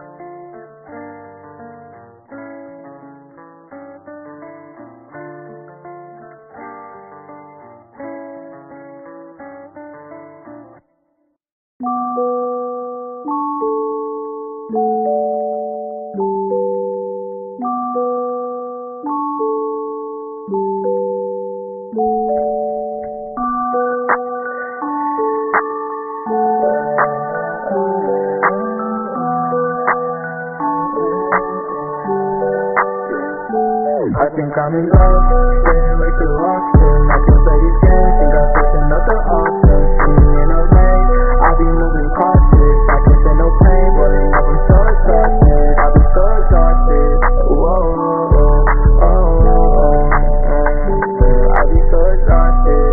A: I think I'm in love, staying way too often. I can play this game, think I'm fixing up the options. See me in a rain, I'll be moving cautious. I can feel no pain, but I'll be so exhausted. I'll be so exhausted. Whoa, I'll be so exhausted.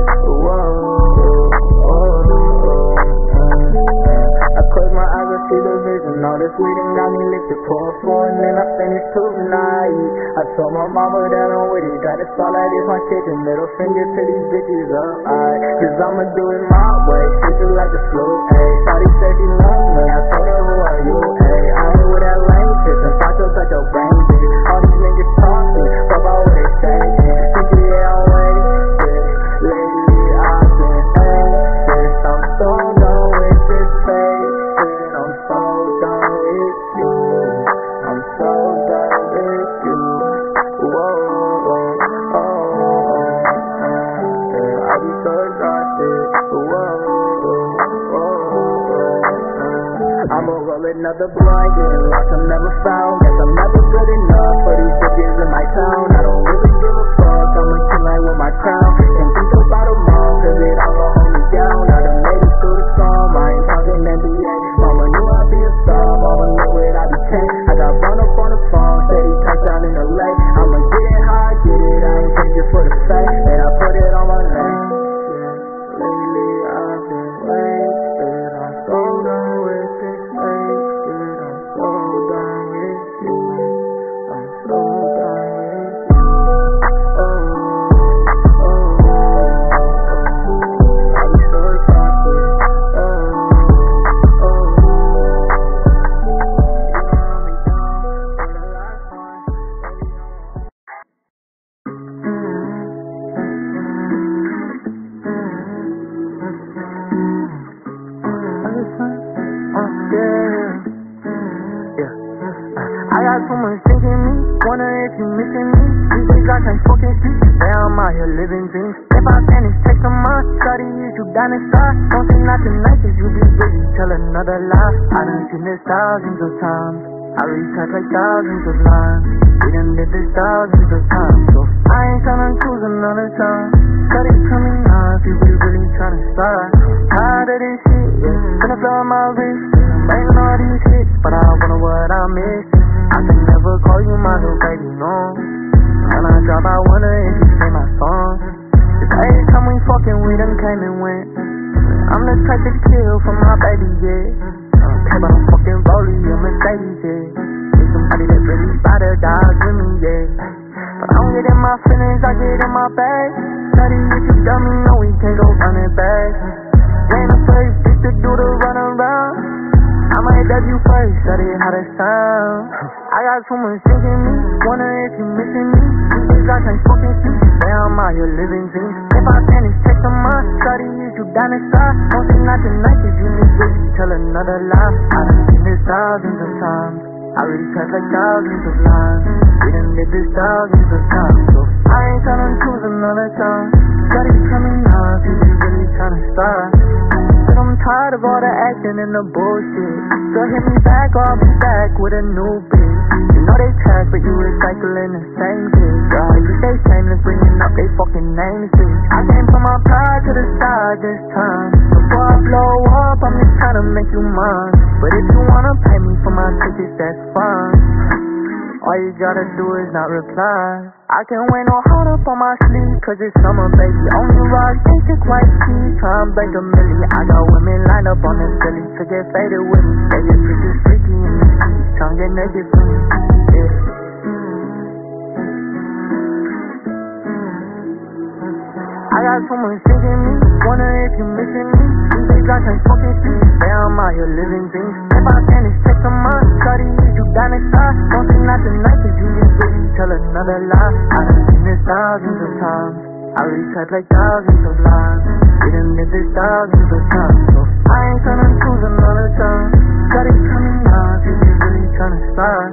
A: I close my eyes, I see the vision. All this weeding got me lifted, pour for and then I finish two tonight. I told my mama that I'm with it, got it all like this my kitchen. Middle finger to these bitches up, cause I'ma do it my way. Treat you like a flu, ayy. Shawty said she love me, I told her who are you, ayy. I ain't with that lame shit, since I just like your brain, bitch. All these niggas talking, fuck about what they say, think yeah, I'm wasted. Lately I've been anxious, I'm so done with this fake shit. I'm so done with you, I'm so done with you. I'll be so exhausted. I'ma roll another blunt, getting lost, I'm never found. Guess I'm never good enough for these bitches in my town. I don't really give a fuck, I'ma chill like with my crown. Can't think about them all, cause it all gon' hold me down. I done made it through the storm, I ain't talking NBA. Mama knew I'd be a star, mama knew what I became. I got run up on the phone, said he touchdown in the lake. I'ma get it how I get it, I ain't changing for the fame. And I put it on my name. Lately I've been wasted, I'm so done with this fake shit. I'm so done with you, I'm so done with you. I'll be so exhausted.
B: I got too much things in me, wonder if you missing me. These days I can't fucking see, yeah, I'm out here living dreams. If I finish, take some mine, shawty, is you down inside? Don't say not tonight, cause you be busy, tell another lie. I done seen this thousands of times. I retype like thousands of lines. We done did this thousands of times, so I ain't tryna choose another time. Cut it to me now if you really tryna start. Tired of this shit, yeah. Finna blow on my wrist. Banging all these hits, but I wonder what I miss. I can never call you my little baby, no. When I drop, I wonder if you say my song. Cause every time we fucking, we done came and went. I'm the type to kill for my baby, yeah. But I'm fucking rolling, a Mercedes, yeah. Need somebody that really bout to die with me, yeah. But I don't get in my feelings, I get in my bag. Daddy, if you got me, no, we can't go run it back. You ain't the first bitch to do the run around. I might dub you first, study how to sound. I got someone thinking me, wonder if you missing me. These days I can't fucking see, say I'm out here living dreams. If I can, it's text on mine. Study, is you down inside? Don't say not tonight, cause you need to tell another lie. I done seen this thousands of times. I really touch like thousands of lines. We done did this thousands of times, so I ain't tryna choose another time. Study tell me now if you really tryna start. But I'm tired of all the acting and the bullshit. So hit me back, I'll be back with a new bitch. You know they trash, but you recycling the same shit. Girl, you stay shameless, bringing up they fucking names, bitch. I can't put my pride to the side this time. Before I blow up, I'm just trying to make you mine. But if you wanna pay me for my tickets, that's fine. All you gotta do is not reply. I can't wear no heart up on my sleeve, cause it's summer, baby. Only rock, basic white tees, tryna break a milli. I got women lined up on the silly to get faded with me. They just freaky, freaky in the streets, tryna get naked for me. Yeah. I got someone thinking me, wonder if you missing me. These days I can't fucking see, say I'm out here living dreams. If I can, it's text on mine. Shawty, is you down inside? Don't say not tonight, cause you just really tell another lie. I done seen this thousands of times. I retype like thousands of lines. We done did this thousands of times, so I ain't tryna choose another time. Shawty, tell me now if you really tryna start.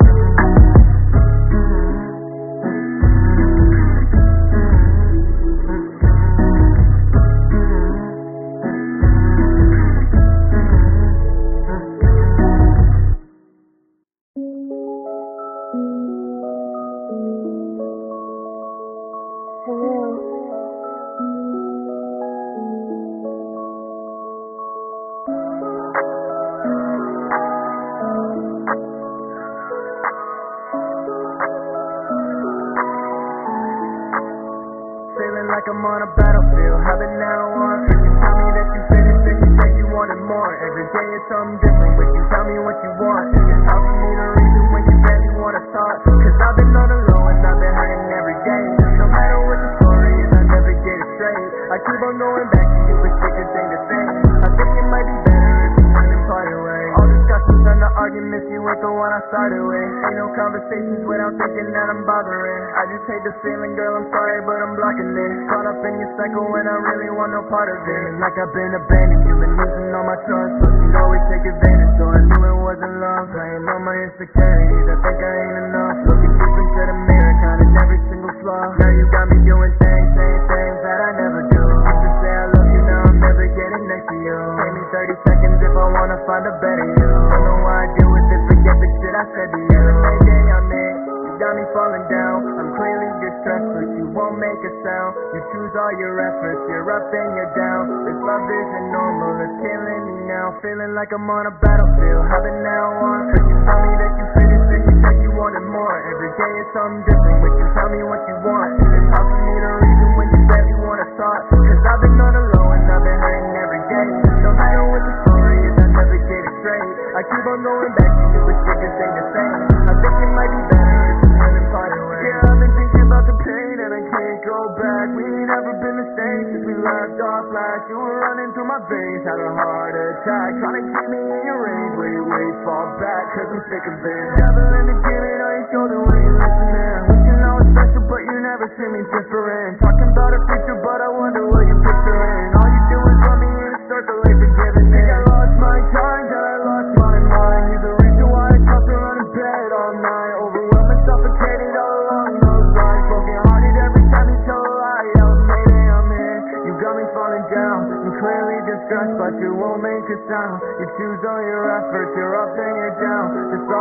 A: Like I'm on a battlefield, how the now on? First you tell me that you finished, then you say you wanted more. Every day it's something different, but you tell me what you want. It's hard for me to reason when you barely wanna talk. Cause I've been on the low and I've been hurting every day. No matter what the story is, I never get it straight. I keep on going back to you, but shit just ain't the same. I think it might be better if we went and parted ways. All discussions turn to arguments, you ain't the one I started with. Ain't no conversations without thinking that I'm bothering. I just hate the feeling, girl, I'm sorry, but I'm blocking it. Caught up in your cycle when I really want no part of it. And like I've been abandoned, you've been losing all my trust. But you'd always take advantage, so I knew it wasn't love. Playing on my insecurities, I think I ain't enough. Looking deep into the mirror, counting every single flaw. Now you got me doing things, saying things that I never do. Used to say I love you, now I'm never getting next to you. Take me 30 seconds if I wanna find a better you. Don't know why I deal with this, forget the shit I said to you. Every day I'm in, you got me falling down. I'm clearly distressed, but you won't make a sound. You choose all your efforts, you're up and you're down. This love isn't normal, it's killing me now. Feeling like I'm on a battlefield, how the now on? First you tell me that you finished, then you said you wanted more. Every day it's something different, but you tell me what you want. It's hard for me to reason when you barely wanna talk. Cause I've been on the low and I've been hurting every day. No matter what the story is, I never get it straight. I keep on going back to you, but shit just ain't the same. I think it might be better if we went and parted ways. Yeah, I've been thinking about the pain and I can't go back. We ain't never been the same since we left off last. You were running through my veins, had a heart attack. Trying to keep me in your range, where you wait, fall back. Cause I'm sick of it. Devil in the giving on your shoulder when you listening. Wishing I was special, but you never see me different. Talking about a future, but I wonder what you're picturing. All you do is run me in a circle, ain't forgiving me. I lost my time, till I lost my mind. You're the reason why I toss around in bed all night. Overwhelmed and suffocated all along those lines. Broken hearted every time you tell a lie. Mayday, I'm in. You got me falling down. I'm clearly distressed, but you won't make a sound. You choose all your efforts, you're up and you're down. This love isn't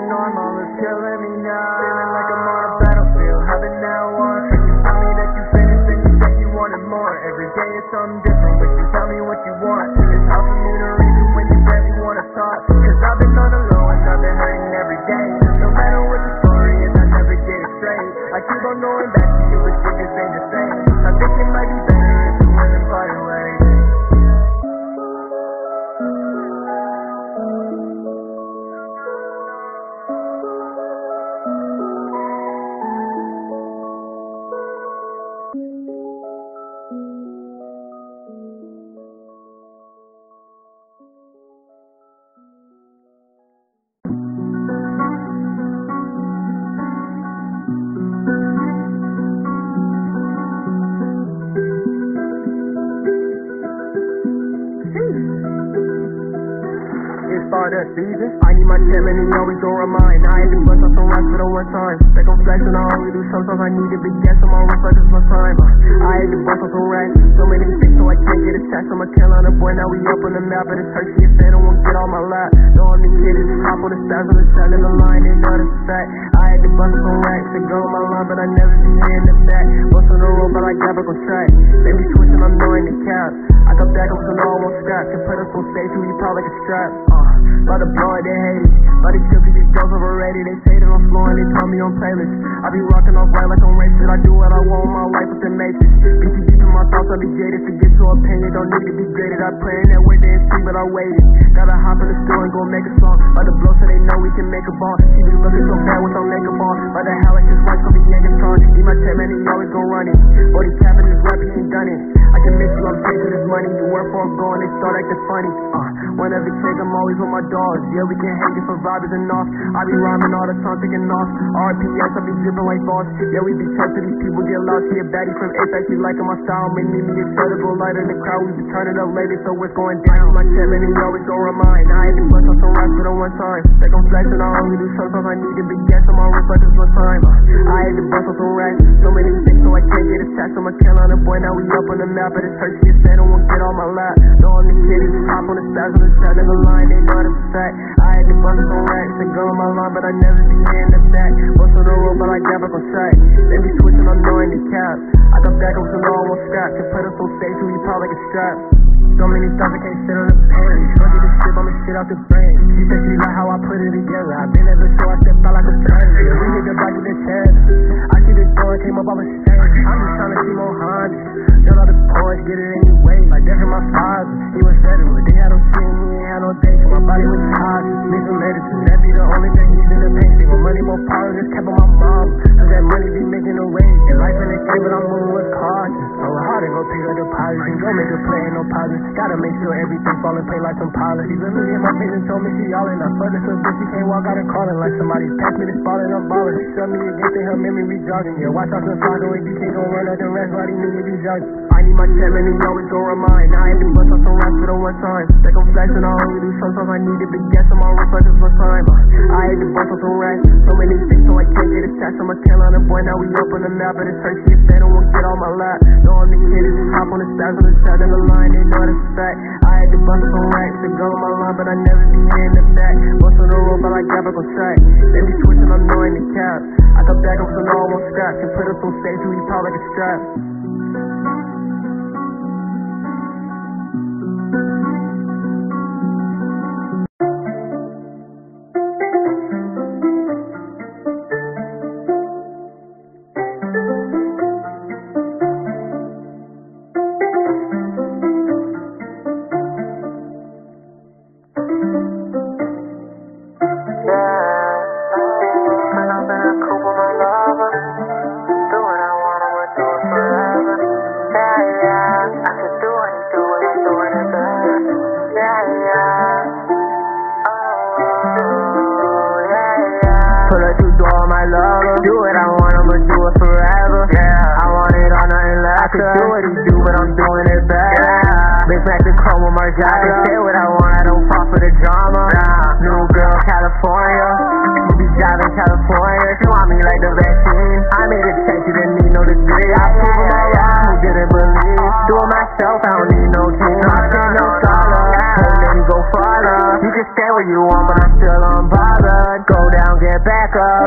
B: normal is killing me now. Feeling like I'm on a battlefield, I've been now on. You tell me that you finished and you say you wanted more. Every day it's something different, but you tell me what you want. It's hard for me to read you when you barely wanna talk. Cause I've been on the low and I've been hurting every day. No matter what the story is, I never get it straight. I keep on going back to you, but shit just ain't the same. I think it might be better if we wasn't parted ways.
A: That season. I need my chairman, he always gon' remind. I had to bust out some rocks for the one time. Back on flex and I only do sometimes I need to be gas on my wrist like it's my time. I had to bust out some racks. So many things so I can't get attached. I'm a Carolina boy, now we up on the map. But it's Hershey and Fan, I won't get on my lap. Know I'm the kid, it's top on the stats on the shot in the line, they know that's a fact. I had to bust out some racks and go on my line, but I never be hitting the back. Bust on the road, but I got back on track. They be switching, I'm knowing the cap. I come back up to the almost scratch. Can put us on stage, we proud like a strap. By the blood, they hate it. By the chips, these girls overrated. They say that I'm slow and they tell me on playlists. I be rocking off right like I'm racist. I do what I want in my life with the matrix. Bitch, deep in my thoughts, I be jaded. To get to opinion, don't need to be graded. I play in that way, they ain't see, but I waited. Gotta hop in the store and go make a song. By the blow, so they know we can make a ball. She be looking so bad with no makeup on. By the hell, like this watch, gonna be yanking strong. Need my check, man, he always gon' run it. Body capping this rap, he ain't done it. I can miss you, I'm chasing this money. You work for a goal and they start acting funny. Whenever check, I'm always with my dogs. Yeah, we can hang it for vibes and off. I be rhyming all the time, taking off. RPS, I be dripping like boss. Yeah, we be tough to these people, get lost. See a baddie from Apex, he liking my style. May need me a shirt to go light in the crowd. We be turning up lately, so it's going down. My chairman, he always gon' remind. I had to bust out some rocks for the one time. Like I'm flexing, I only do sometimes I need to be gas on my wrist like it's my time. I had to bust out some racks. So many things, so I can't get attached. I'm a Carolina boy, now we up on the map. But it's Hershey and Fan, I won't get on my lap. Know I'm the kid, it's top on the stats on the shot in the line, they know that's a fact. I had to bust some racks and go on my line, but I never be hitting the back. Bust on the road, but I got back on track. They be switching, I'm knowing the cap. I come back up to the almost scratch. Can put us on stage, we proud like a strap. So many stuff I can't sit on the pen. Fuck this shit, I'ma shit out the brain. She said she like how I put it together. I been at the show, I step out like a train. We hit the back of the chest. I see the door, came up off a stage. I'm just trying to see more Honda. Y'all know the poets get it anyway. Like that's my father. He was federal. They had him seeing me, ain't had no dates. My body was hot. Need some medicine. That be the only thing he's in the pain. See, my money more power, just kept on my mom. Cause that money be making a way. And life in the game, but I'm moving with caution. So hard to go pick up deposits and go make a play, ain't no positive. Gotta make sure everything fall in play like some pilots. She looked me in my face and told me she all in. I fucked this little bitch, she can't walk out and calling like somebody passed me the spot and I'm ballin'. She showed me again, say her memory be jogging. Yeah, watch out the fire, when you can't go run out the rest, why these niggas be jogging? I need my check, man, he always gon' remind. I ain't been bust out some rocks for the one time. Like I'm flexing, I only do sometimes I need to be gas on my wrist like it's my time. I had to bust out some racks. So many things, so I can't get attached. I'm a Carolina boy, now we up on the map. But it's Hershey and Fan, I won't get on my lap. Know I'm the kid, it's top on the stats on the shot in the line, they know that's a fact. I had to bust some racks and go on my line, but I never be hitting the back. Bust on the road, but I got back on track. They be switching, I'm knowing the cap. I come back up to the almost scratch. Can put us on stage, we proud like a strap.
B: Do what I want, I'ma do it forever. Yeah, I want it all, nothing less. I could do what he do, but I'm doing it better. Yeah, big back to chrome with my job. I say what I want, I don't fall for the drama. Nah, new girl, California. You be driving California. She want me like the vaccine. I made it check, you didn't need no degree. I prove them all wrong, who didn't believe. Do it myself, I don't need no team. I take no scholar. Hey, let me go farther. You can stay where you want, but I'm still unbothered. Go down,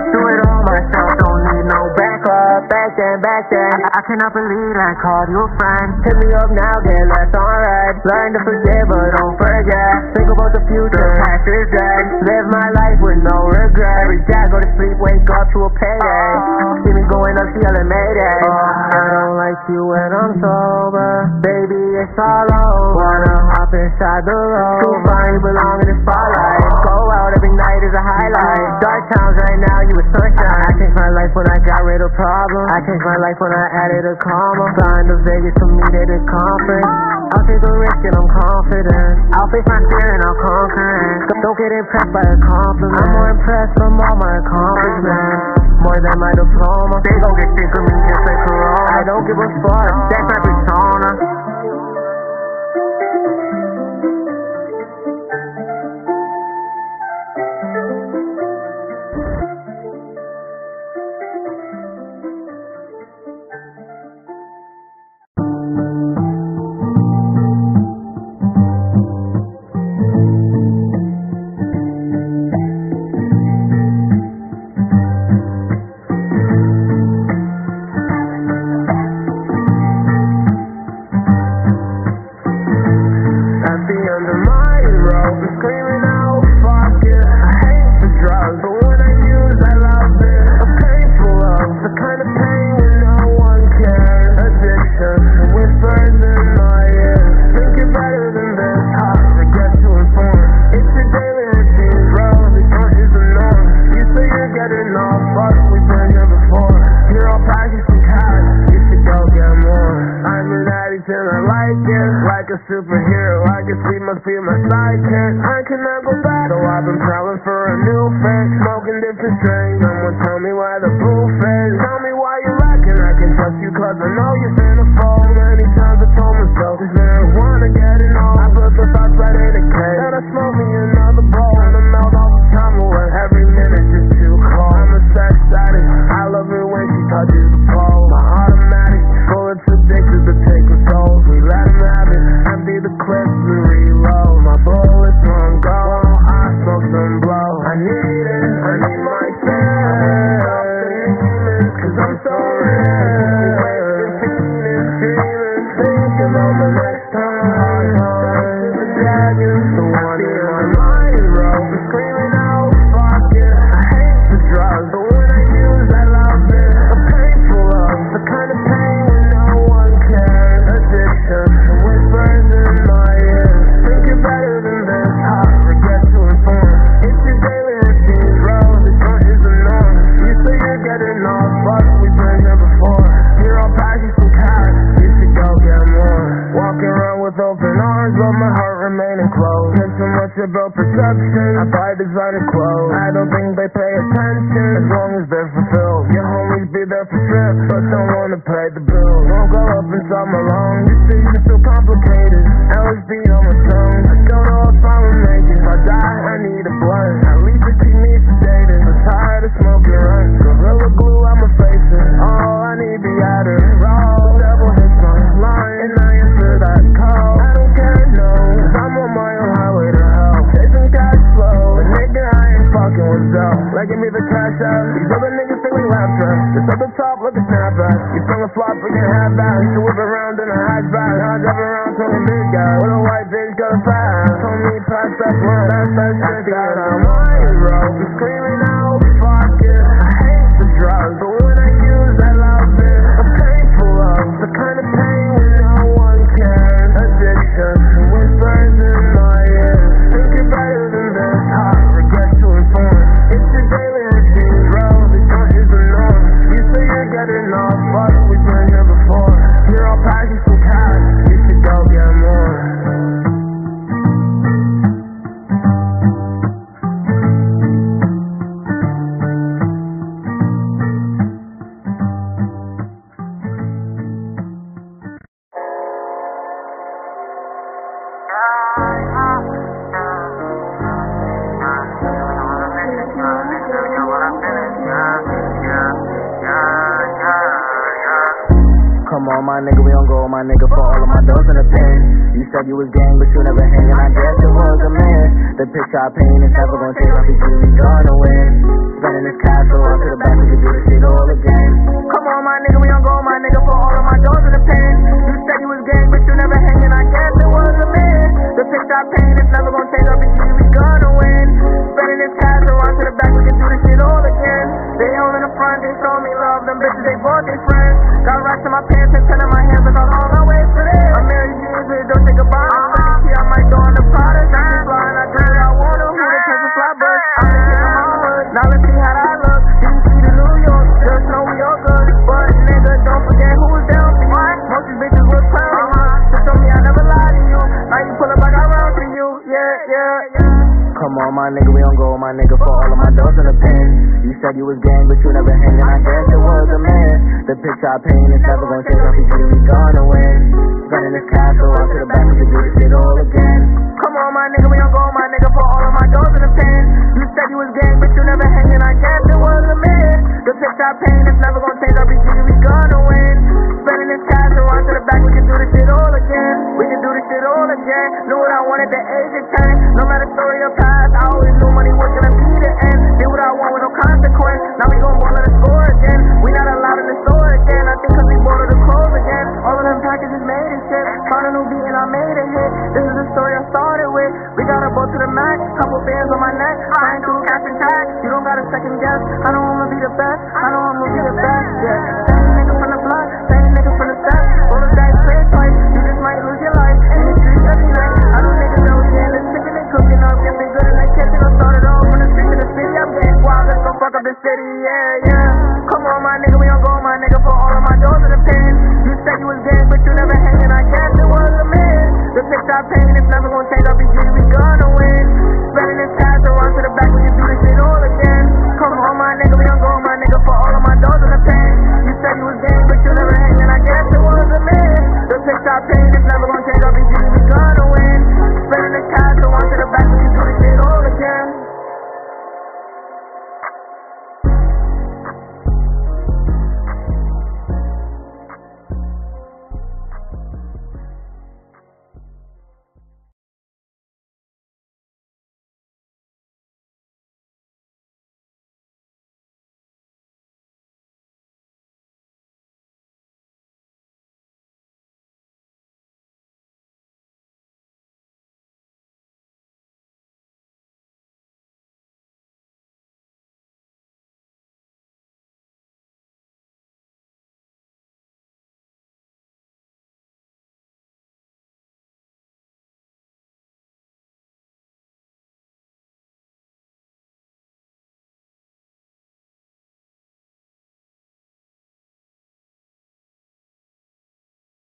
B: Do it all myself, don't need no backup. Back then, I cannot believe I called you a friend. Hit me up now, get less on red. Learn to forgive, but don't forget. Think about the future, past is dead. Live my life with no regret. Every day I go to sleep, wake up to a payday. See me going up, she yelling Mayday. I don't like you when I'm sober. Baby, it's all over. Wanna hop inside the road. Too fine, you belong in the spotlight. Go out every night is a highlight. Dark times right now, you a sunshine. I changed my life when I got rid of problems. I changed my life when I added a comma. Flying to Vegas to meet at a conference. I'll take a risk and I'm confident. I'll face my fear and I'll conquer it. Don't get impressed by a compliment. I'm more impressed from all my accomplishments. More than my diploma. They gon' get sick of me just like Corona. I don't give a fuck, that's my persona.
A: Superhero, I guess he must be my sidekick. I cannot go back, so I've been prowling for a new fix. Smoking different strains, someone tell me why the proof is. Tell me why you lacking, I can trust you cause I know you're finna fall. Many times I told myself, this marijuana getting old. I put the thoughts right in the cage, and I smoke me another bowl. And I melt all the time away, every minute just too cold. I'm a sex addict, I love it when she touches the pole. My automatic, bullets addicted to take control. We let him have it, empty the clips and reload. My bullets won't go, I smoke some blow. I need it, I need my sense. Cause I'm so real. Thinking about the next time. The dragon, the one in my mind, bro. I'm screaming out, fuck it. I hate the drugs, but when I use, I love it. A painful love, the kind of pain when no one cares. Addiction, the whispers in my ear. Think you're better than this, I regret to inform. It's your daily routine, bro. This one is the norm. You say you're getting off, but we've been here before. You're all passion some cash, you should go get more. Walking around with open arms, but my heart remaining closed. Hear so much about perception, I buy designer clothes. I don't think they pay attention, as long as they're fulfilled. Your homies be there for trips, but don't wanna pay the bill. Won't go up inside my lungs, these things are so complicated. LSD on my tongue, I don't know if I'ma make it. If I die, I need a blunt, at least it keep me sedated. I'm tired of smoking runs, Gorilla Glue, I'ma face it. Oh, I need the adder, raw, the devil hits my line, and I answer that call. I don't care, no, cause I'm on my own highway to hell. Chasing cash flow, but nigga, I ain't fucking with Zell. Like, give me the cash out, these other niggas think we laugh trash. This other top, look at snapback. You sung a flop, we can have that. Used to whip around in a hatchback. Now I drive around talking big guy. With a white bitch, got a fat. Told me pass that blunt, pass that shit out of my road. I'm screaming out, fuck it. I hate the drugs, but when I use, I love it. A painful love, the kind of pain when no one cares. Addiction, the whispers in my ear. Think you're better than this, I regret to inform. It's your daily routine, bro. This one is the norm. You say you're getting off, but we've been here before.
E: Come on, my nigga, we don't go, my nigga, for all of my doors in the pen. You said you was gang, but you never hang, and I guess it was a man. The picture I paint is never gonna change, RPG, we gonna win. Spinning this castle, out to the back, we can do this shit all again.
B: Come on, my nigga, we don't go, my nigga, for all of my doors in the pen. You said you was gang, but you never hang, and I guess it was a man. The picture I paint is never gonna change, RPG, we gonna win. Spinning this castle, out to the back, we can do this shit all again. They all in the front, they show me love, them bitches, they bought their friends. Got racks in my pants and 10 in my hands, like I'm on my way for this. I'm married Jesus, don't think about it. I might go on the product. I'm blind, I do what I wanna. Who the Tesla fly bus? I'm the king of my hood. Now let's see how I look. DC to New York, just know we all good. But nigga, don't forget who was down for you. Most these bitches was clowning you. Just told me I never lied to you. Now you pull up like I run for you. Yeah.
E: Come on, my nigga, we don't go, my nigga, for all of my doors in the pen. You said you was gang, but you never hang, and I guess it was a man. The picture I paint is never gonna change, RPG, we gonna win. Spinning this castle, out to the back, we can do this shit all again.
B: Come on, my nigga, we don't go, my nigga, for all of my doors in the pen. You said you was gang, but you never hang, and I guess it was a man. The picture I paint is never gonna change, RPG, we gonna win. Spinning this castle, out to the back, we can do this shit all again. We can do this shit all again. Knew what I wanted, the age of 10. No matter story or past, I always knew money was gonna be the end. Did what I want with no consequence. Now we gon' ball in the store again. We not allowed in the store again. I think 'cause we bought the clothes again. All of them packages made and shit. Found a new beat and I made a hit. This is the story I started with. We got a boat to the max, couple bands on my neck. Flying through cash and tax. You don't gotta second guess. I know I'ma be the best. I know I'ma be the best. Yeah. Same nigga from the block, same nigga from the set. All the dice play twice. You just might lose your life. In the streets every night. I know niggas know we in the chicken and cooking up. Getting good in the kitchen. I started off from the streets to the city. I'm getting wild. Let's go fuck up the city. Yeah. Come on, my nigga, we don't go, my nigga, for all of my doors in the pen. You said you was gang, but you never hang, and I guess it was a man. The picture I paint is never gonna change, RPG, we gonna